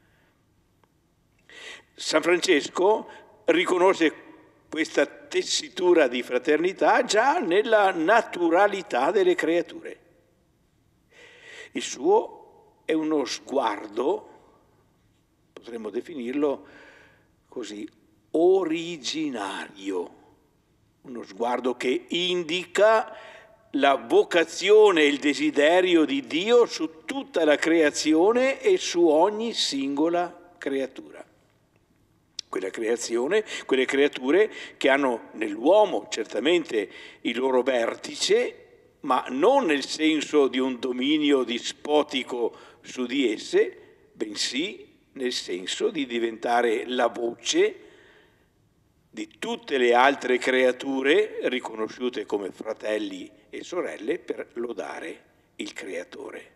San Francesco riconosce questa tessitura di fraternità già nella naturalità delle creature. Il suo è uno sguardo, potremmo definirlo così, originario, uno sguardo che indica la vocazione e il desiderio di Dio su tutta la creazione e su ogni singola creatura. Quella creazione, quelle creature che hanno nell'uomo certamente il loro vertice, ma non nel senso di un dominio dispotico su di esse, bensì nel senso di diventare la voce di tutte le altre creature riconosciute come fratelli e sorelle per lodare il Creatore.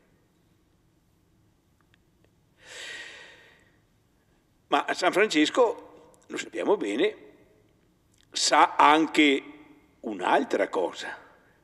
Ma San Francesco, lo sappiamo bene, sa anche un'altra cosa.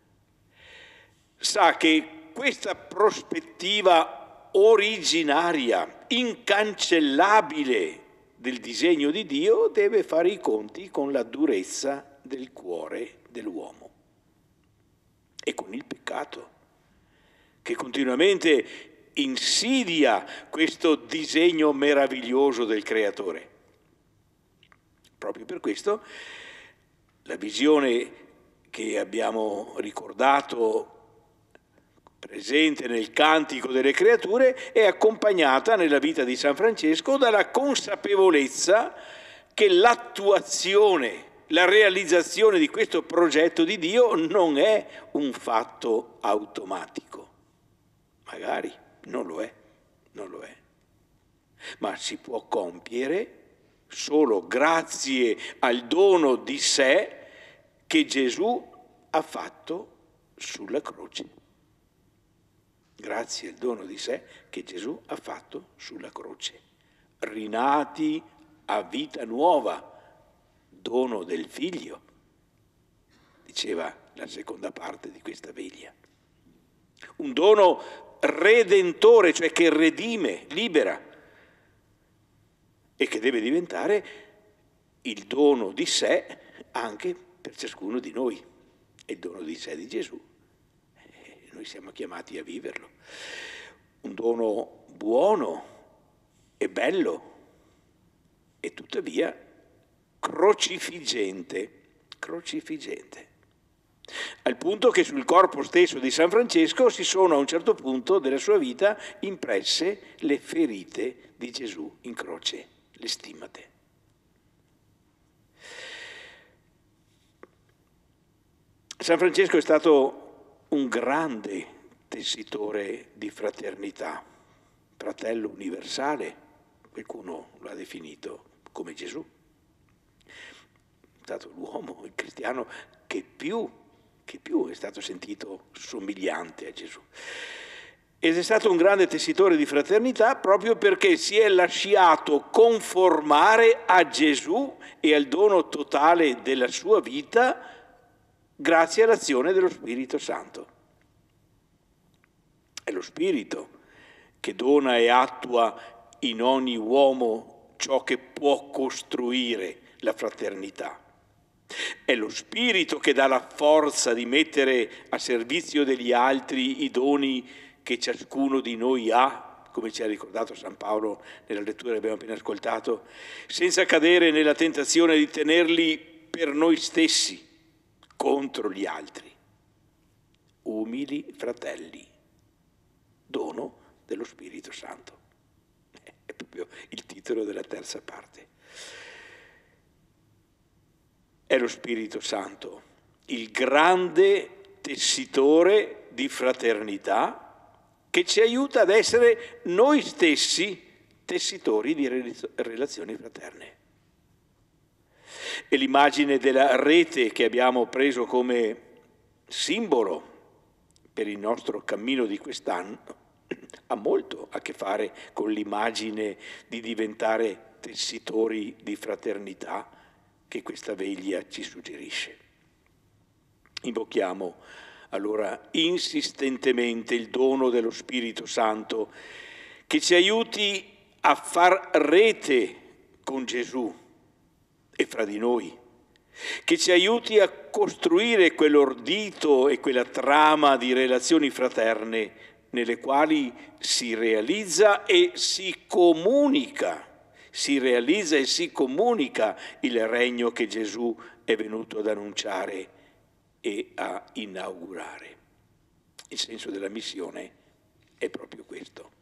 Sa che questa prospettiva originaria, incancellabile del disegno di Dio deve fare i conti con la durezza del cuore dell'uomo e con il peccato, che continuamente insidia questo disegno meraviglioso del Creatore. Proprio per questo la visione che abbiamo ricordato presente nel Cantico delle Creature è accompagnata nella vita di San Francesco dalla consapevolezza che l'attuazione, la realizzazione di questo progetto di Dio non è un fatto automatico. Magari non lo è, non lo è, ma si può compiere solo grazie al dono di sé che Gesù ha fatto sulla croce. Grazie al dono di sé che Gesù ha fatto sulla croce. Rinati a vita nuova, dono del Figlio, diceva la seconda parte di questa veglia. Un dono redentore, cioè che redime, libera, e che deve diventare il dono di sé anche per ciascuno di noi. È il dono di sé di Gesù. E noi siamo chiamati a viverlo. Un dono buono e bello, e tuttavia crocifiggente, crocifiggente. Al punto che sul corpo stesso di San Francesco si sono a un certo punto della sua vita impresse le ferite di Gesù in croce, le stimmate. San Francesco è stato un grande tessitore di fraternità. fratello universale, qualcuno lo ha definito come Gesù. È stato l'uomo, il cristiano, che più, che più è stato sentito somigliante a Gesù. Ed è stato un grande tessitore di fraternità proprio perché si è lasciato conformare a Gesù e al dono totale della sua vita grazie all'azione dello Spirito Santo. È lo Spirito che dona e attua in ogni uomo ciò che può costruire la fraternità. È lo Spirito che dà la forza di mettere a servizio degli altri i doni che ciascuno di noi ha, come ci ha ricordato San Paolo nella lettura che abbiamo appena ascoltato, senza cadere nella tentazione di tenerli per noi stessi contro gli altri. Umili fratelli, dono dello Spirito Santo. È proprio il titolo della terza parte. È lo Spirito Santo, il grande tessitore di fraternità che ci aiuta ad essere noi stessi tessitori di relazioni fraterne. E l'immagine della rete che abbiamo preso come simbolo per il nostro cammino di quest'anno ha molto a che fare con l'immagine di diventare tessitori di fraternità che questa veglia ci suggerisce. Invochiamo allora insistentemente il dono dello Spirito Santo che ci aiuti a far rete con Gesù e fra di noi, che ci aiuti a costruire quell'ordito e quella trama di relazioni fraterne nelle quali si realizza e si comunica, si realizza e si comunica il regno che Gesù è venuto ad annunciare e a inaugurare. Il senso della missione è proprio questo.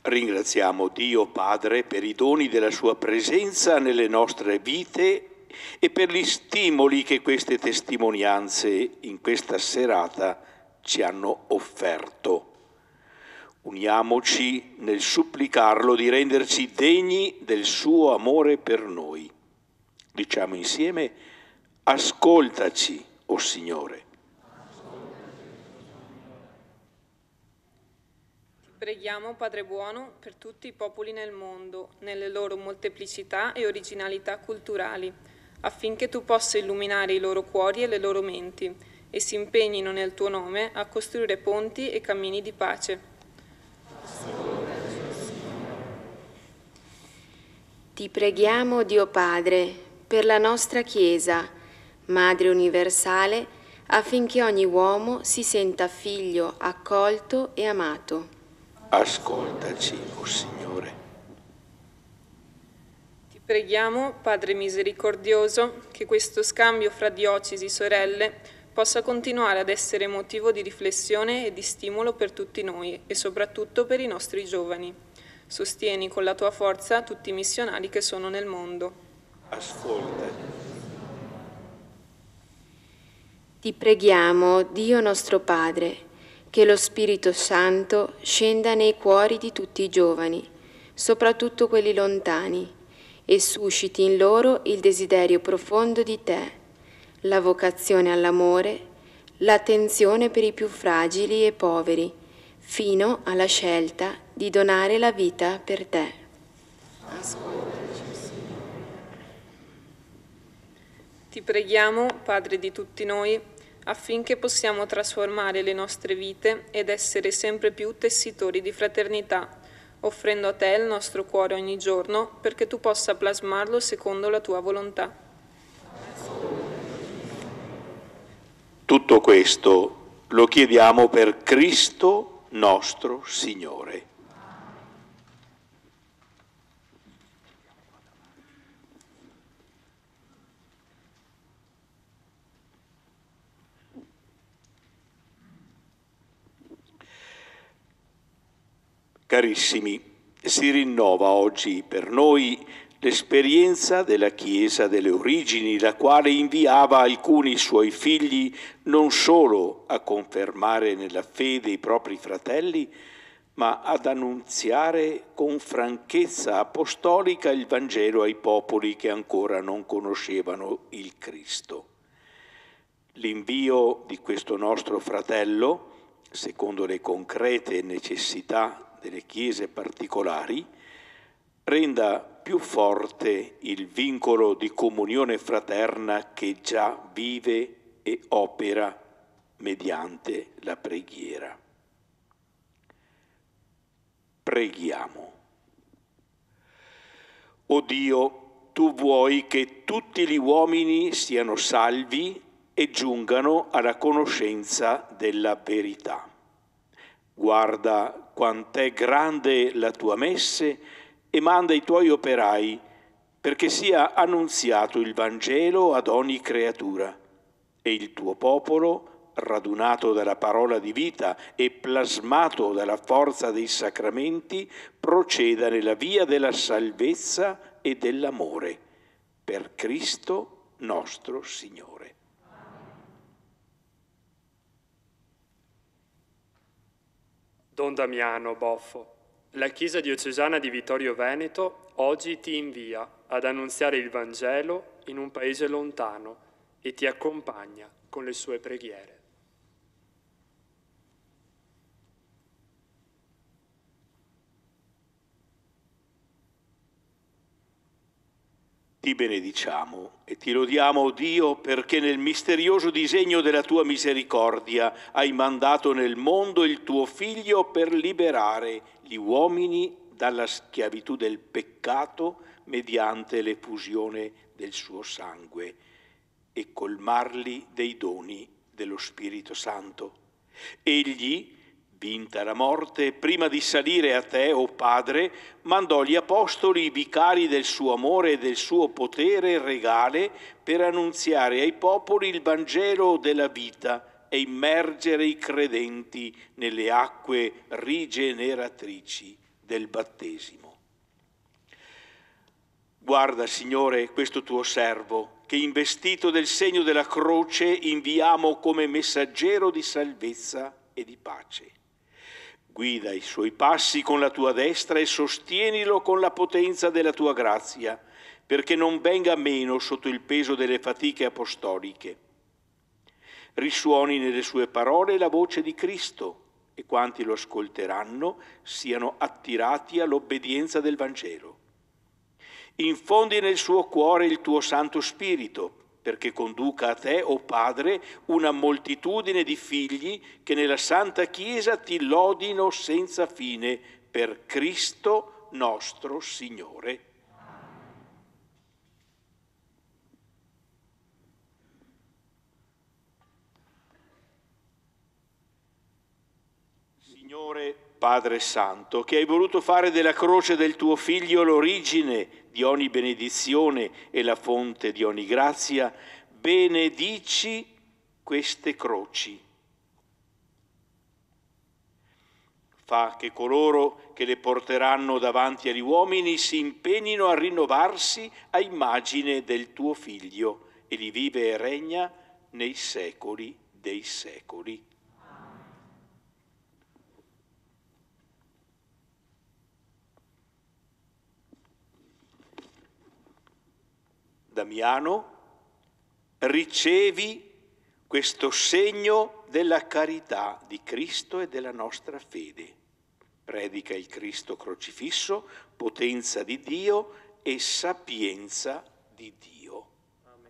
Ringraziamo Dio Padre per i doni della sua presenza nelle nostre vite e per gli stimoli che queste testimonianze in questa serata ci hanno offerto. Uniamoci nel supplicarlo di renderci degni del suo amore per noi. Diciamo insieme: ascoltaci, o Signore. Preghiamo, Padre buono, per tutti i popoli nel mondo, nelle loro molteplicità e originalità culturali, affinché tu possa illuminare i loro cuori e le loro menti e si impegnino nel tuo nome a costruire ponti e cammini di pace. Ti preghiamo, Dio Padre, per la nostra Chiesa, Madre universale, affinché ogni uomo si senta figlio, accolto e amato. Ascoltaci, o Signore. Ti preghiamo, Padre misericordioso, che questo scambio fra diocesi sorelle possa continuare ad essere motivo di riflessione e di stimolo per tutti noi e soprattutto per i nostri giovani. Sostieni con la tua forza tutti i missionari che sono nel mondo. Ascoltaci. Ti preghiamo, Dio nostro Padre, che lo Spirito Santo scenda nei cuori di tutti i giovani, soprattutto quelli lontani, e susciti in loro il desiderio profondo di te, la vocazione all'amore, l'attenzione per i più fragili e poveri, fino alla scelta di donare la vita per te. Ascoltaci, Signore. Ti preghiamo, Padre di tutti noi, affinché possiamo trasformare le nostre vite ed essere sempre più tessitori di fraternità, offrendo a te il nostro cuore ogni giorno, perché tu possa plasmarlo secondo la tua volontà. Tutto questo lo chiediamo per Cristo nostro Signore. Carissimi, si rinnova oggi per noi l'esperienza della Chiesa delle origini, la quale inviava alcuni suoi figli non solo a confermare nella fede i propri fratelli, ma ad annunziare con franchezza apostolica il Vangelo ai popoli che ancora non conoscevano il Cristo. L'invio di questo nostro fratello, secondo le concrete necessità delle chiese particolari, renda più forte il vincolo di comunione fraterna che già vive e opera mediante la preghiera. Preghiamo. O Dio, tu vuoi che tutti gli uomini siano salvi e giungano alla conoscenza della verità. Guarda quant'è grande la tua messe e manda i tuoi operai perché sia annunziato il Vangelo ad ogni creatura e il tuo popolo, radunato dalla parola di vita e plasmato dalla forza dei sacramenti, proceda nella via della salvezza e dell'amore. Per Cristo nostro Signore. Don Damiano Boffo, la Chiesa diocesana di Vittorio Veneto oggi ti invia ad annunziare il Vangelo in un paese lontano e ti accompagna con le sue preghiere. Ti benediciamo e ti lodiamo, Dio, perché nel misterioso disegno della tua misericordia hai mandato nel mondo il tuo Figlio per liberare gli uomini dalla schiavitù del peccato mediante l'effusione del suo sangue e colmarli dei doni dello Spirito Santo. Egli, vinta la morte, prima di salire a te, o Padre, mandò gli apostoli, i vicari del suo amore e del suo potere regale, per annunziare ai popoli il Vangelo della vita e immergere i credenti nelle acque rigeneratrici del battesimo. Guarda, Signore, questo tuo servo, che investito del segno della croce inviamo come messaggero di salvezza e di pace. Guida i suoi passi con la tua destra e sostienilo con la potenza della tua grazia, perché non venga meno sotto il peso delle fatiche apostoliche. Risuoni nelle sue parole la voce di Cristo e quanti lo ascolteranno siano attirati all'obbedienza del Vangelo. Infondi nel suo cuore il tuo Santo Spirito, perché conduca a te, o Padre, una moltitudine di figli che nella Santa Chiesa ti lodino senza fine per Cristo nostro Signore. Signore Padre Santo, che hai voluto fare della croce del tuo Figlio l'origine di ogni benedizione e la fonte di ogni grazia, benedici queste croci. Fa che coloro che le porteranno davanti agli uomini si impegnino a rinnovarsi a immagine del tuo Figlio, e li vive e regna nei secoli dei secoli. Damiano, ricevi questo segno della carità di Cristo e della nostra fede. Predica il Cristo crocifisso, potenza di Dio e sapienza di Dio. Amen.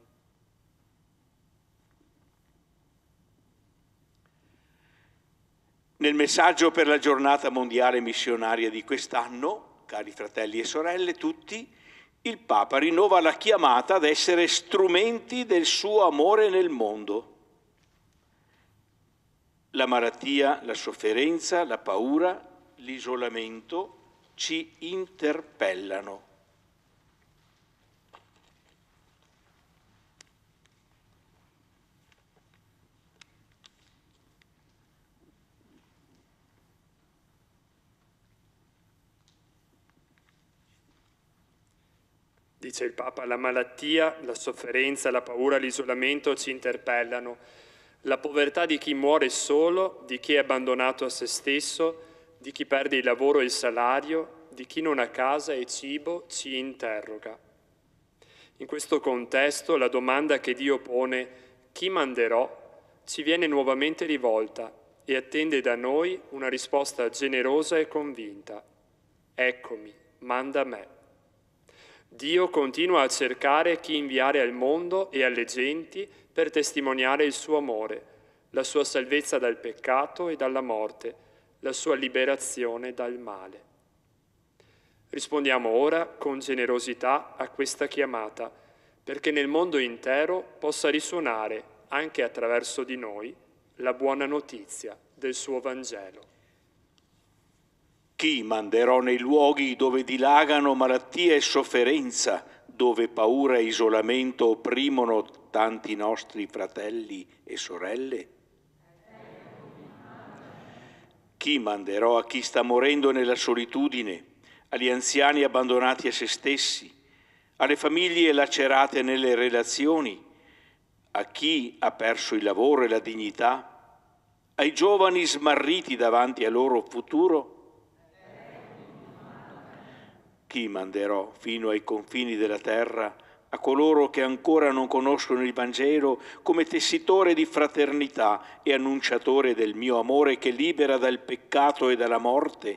Nel messaggio per la giornata mondiale missionaria di quest'anno, cari fratelli e sorelle tutti, il Papa rinnova la chiamata ad essere strumenti del suo amore nel mondo. La malattia, la sofferenza, la paura, l'isolamento ci interpellano. Dice il Papa, la malattia, la sofferenza, la paura, l'isolamento ci interpellano. La povertà di chi muore solo, di chi è abbandonato a se stesso, di chi perde il lavoro e il salario, di chi non ha casa e cibo, ci interroga. In questo contesto la domanda che Dio pone, chi manderò, ci viene nuovamente rivolta e attende da noi una risposta generosa e convinta. Eccomi, manda me. Dio continua a cercare chi inviare al mondo e alle genti per testimoniare il suo amore, la sua salvezza dal peccato e dalla morte, la sua liberazione dal male. Rispondiamo ora con generosità a questa chiamata, perché nel mondo intero possa risuonare, anche attraverso di noi, la buona notizia del suo Vangelo. Chi manderò nei luoghi dove dilagano malattia e sofferenza, dove paura e isolamento opprimono tanti nostri fratelli e sorelle? Chi manderò a chi sta morendo nella solitudine, agli anziani abbandonati a se stessi, alle famiglie lacerate nelle relazioni, a chi ha perso il lavoro e la dignità, ai giovani smarriti davanti al loro futuro? Chi manderò fino ai confini della terra a coloro che ancora non conoscono il Vangelo come tessitore di fraternità e annunciatore del mio amore che libera dal peccato e dalla morte?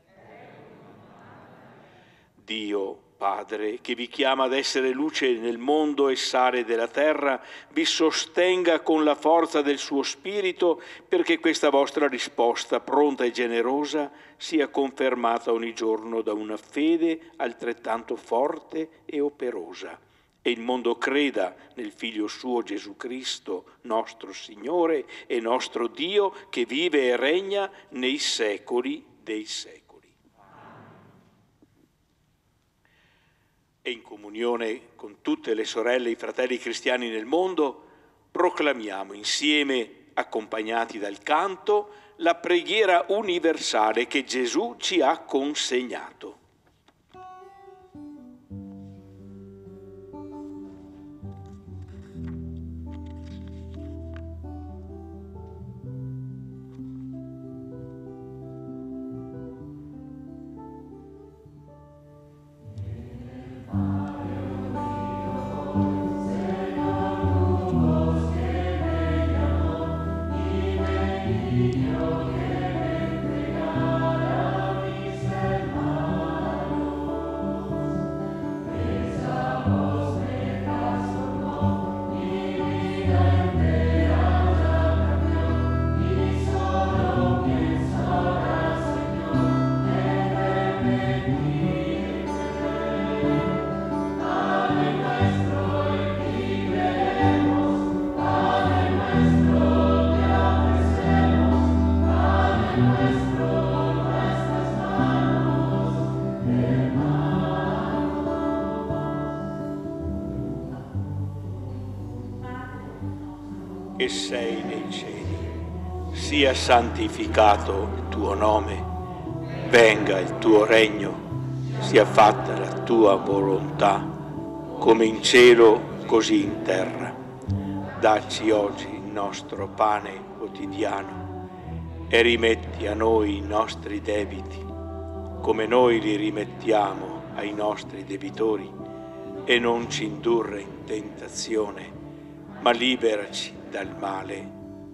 Dio, Padre, che vi chiama ad essere luce nel mondo e sale della terra, vi sostenga con la forza del suo Spirito perché questa vostra risposta, pronta e generosa, sia confermata ogni giorno da una fede altrettanto forte e operosa. E il mondo creda nel Figlio suo Gesù Cristo, nostro Signore e nostro Dio, che vive e regna nei secoli dei secoli. E in comunione con tutte le sorelle e i fratelli cristiani nel mondo, proclamiamo insieme accompagnati dal canto, la preghiera universale che Gesù ci ha consegnato. Che sei nei cieli, sia santificato il tuo nome, venga il tuo regno, sia fatta la tua volontà, come in cielo così in terra. Dacci oggi il nostro pane quotidiano e rimetti a noi i nostri debiti, come noi li rimettiamo ai nostri debitori, e non ci indurre in tentazione, ma liberaci dal male.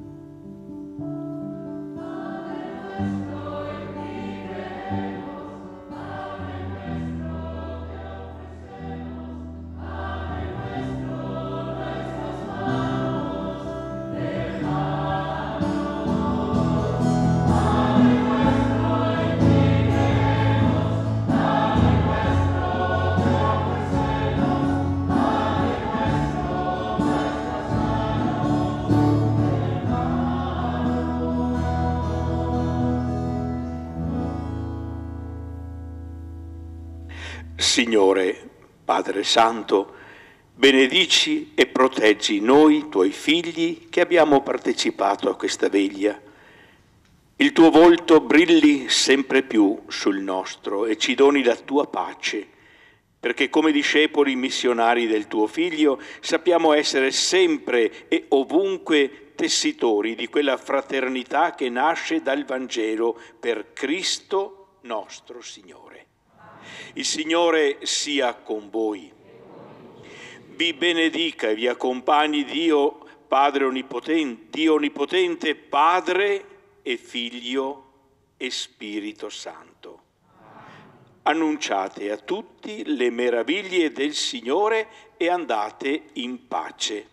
Signore, Padre Santo, benedici e proteggi noi, tuoi figli, che abbiamo partecipato a questa veglia. Il tuo volto brilli sempre più sul nostro e ci doni la tua pace, perché come discepoli missionari del tuo Figlio sappiamo essere sempre e ovunque tessitori di quella fraternità che nasce dal Vangelo per Cristo nostro Signore. Il Signore sia con voi. Vi benedica e vi accompagni Dio Padre Onnipotente, Dio Onnipotente, Padre e Figlio e Spirito Santo. Annunciate a tutti le meraviglie del Signore e andate in pace.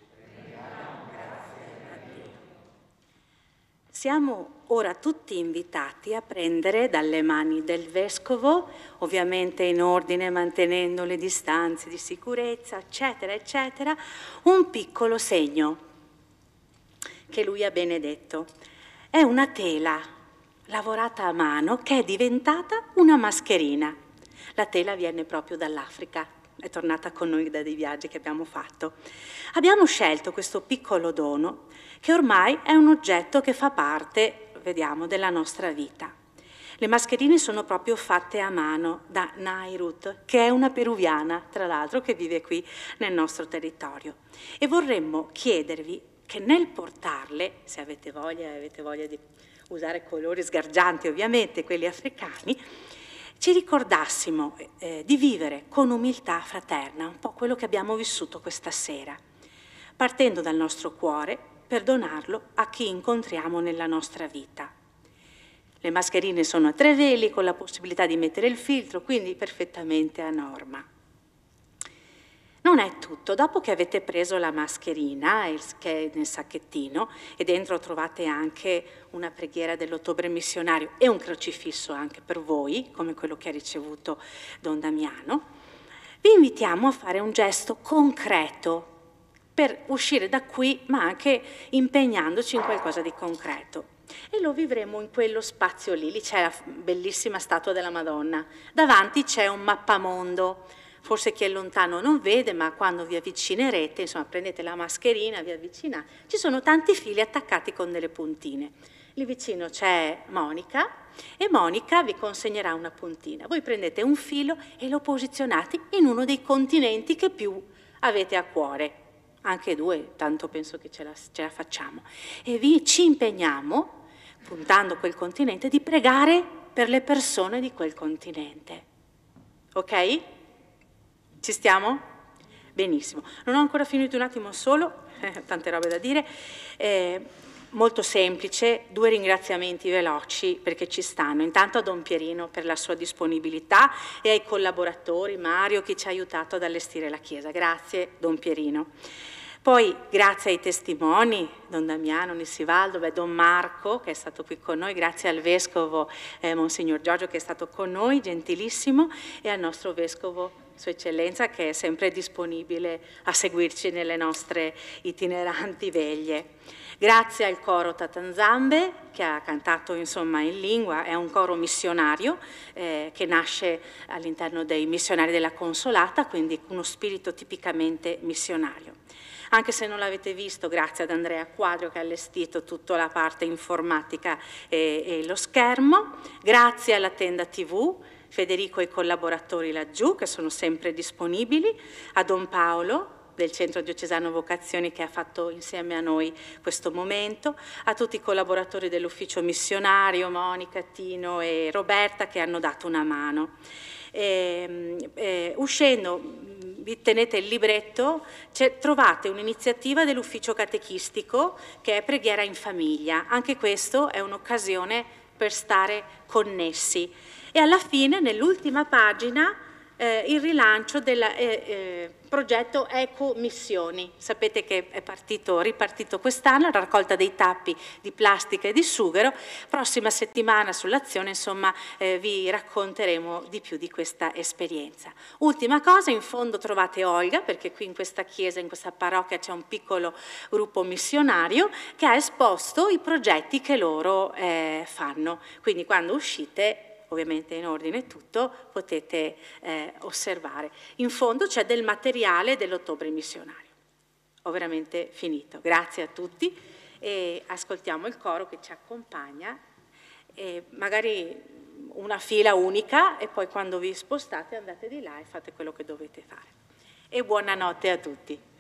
Siamo ora tutti invitati a prendere dalle mani del Vescovo, ovviamente in ordine, mantenendo le distanze di sicurezza, eccetera, eccetera, un piccolo segno che lui ha benedetto. È una tela lavorata a mano che è diventata una mascherina. La tela viene proprio dall'Africa, è tornata con noi da dei viaggi che abbiamo fatto. Abbiamo scelto questo piccolo dono che ormai è un oggetto che fa parte, vediamo, della nostra vita. Le mascherine sono proprio fatte a mano da Nairut, che è una peruviana, tra l'altro, che vive qui nel nostro territorio. E vorremmo chiedervi che nel portarle, se avete voglia, avete voglia di usare colori sgargianti, ovviamente, quelli africani, ci ricordassimo eh, di vivere con umiltà fraterna, un po' quello che abbiamo vissuto questa sera, partendo dal nostro cuore, per donarlo a chi incontriamo nella nostra vita. Le mascherine sono a tre veli con la possibilità di mettere il filtro, quindi perfettamente a norma. Non è tutto. Dopo che avete preso la mascherina, che è nel sacchettino, e dentro trovate anche una preghiera dell'ottobre missionario e un crocifisso anche per voi, come quello che ha ricevuto Don Damiano, vi invitiamo a fare un gesto concreto per uscire da qui, ma anche impegnandoci in qualcosa di concreto. E lo vivremo in quello spazio lì. Lì c'è la bellissima statua della Madonna. Davanti c'è un mappamondo. forse chi è lontano non vede, ma quando vi avvicinerete, insomma prendete la mascherina, vi avvicinate, ci sono tanti fili attaccati con delle puntine. Lì vicino c'è Monica e Monica vi consegnerà una puntina. Voi prendete un filo e lo posizionate in uno dei continenti che più avete a cuore. Anche due, tanto penso che ce la, ce la facciamo. E vi ci impegniamo, puntando quel continente, di pregare per le persone di quel continente. Ok? Ci stiamo? Benissimo. Non ho ancora finito, un attimo solo, eh, tante robe da dire. Eh, molto semplice, due ringraziamenti veloci perché ci stanno. Intanto a Don Pierino per la sua disponibilità e ai collaboratori, Mario che ci ha aiutato ad allestire la chiesa. Grazie Don Pierino. Poi grazie ai testimoni, Don Damiano, Nissivaldo, beh, Don Marco che è stato qui con noi, grazie al Vescovo eh, Monsignor Giorgio che è stato con noi, gentilissimo, e al nostro Vescovo Sua Eccellenza che è sempre disponibile a seguirci nelle nostre itineranti veglie. Grazie al coro Tatanzambe che ha cantato insomma in lingua, è un coro missionario eh, che nasce all'interno dei missionari della Consolata, quindi uno spirito tipicamente missionario. Anche se non l'avete visto, grazie ad Andrea Quadrio che ha allestito tutta la parte informatica e, e lo schermo, grazie alla tenda tivù, Federico e i collaboratori laggiù che sono sempre disponibili, a Don Paolo del Centro Diocesano Vocazioni che ha fatto insieme a noi questo momento, a tutti i collaboratori dell'ufficio missionario, Monica, Tino e Roberta che hanno dato una mano. E, e, uscendo, vi tenete il libretto, trovate un'iniziativa dell'ufficio catechistico che è Preghiera in Famiglia. Anche questo è un'occasione per stare connessi. E alla fine, nell'ultima pagina, eh, il rilancio del eh, eh, progetto Eco Missioni. Sapete che è partito, ripartito quest'anno, la raccolta dei tappi di plastica e di sughero. Prossima settimana sull'azione, insomma, eh, vi racconteremo di più di questa esperienza. Ultima cosa, in fondo trovate Olga, perché qui in questa chiesa, in questa parrocchia c'è un piccolo gruppo missionario che ha esposto i progetti che loro eh, fanno. Quindi quando uscite, ovviamente in ordine tutto, potete eh, osservare. In fondo c'è del materiale dell'ottobre missionario. Ho veramente finito. Grazie a tutti e ascoltiamo il coro che ci accompagna, e magari una fila unica e poi quando vi spostate andate di là e fate quello che dovete fare. E buonanotte a tutti.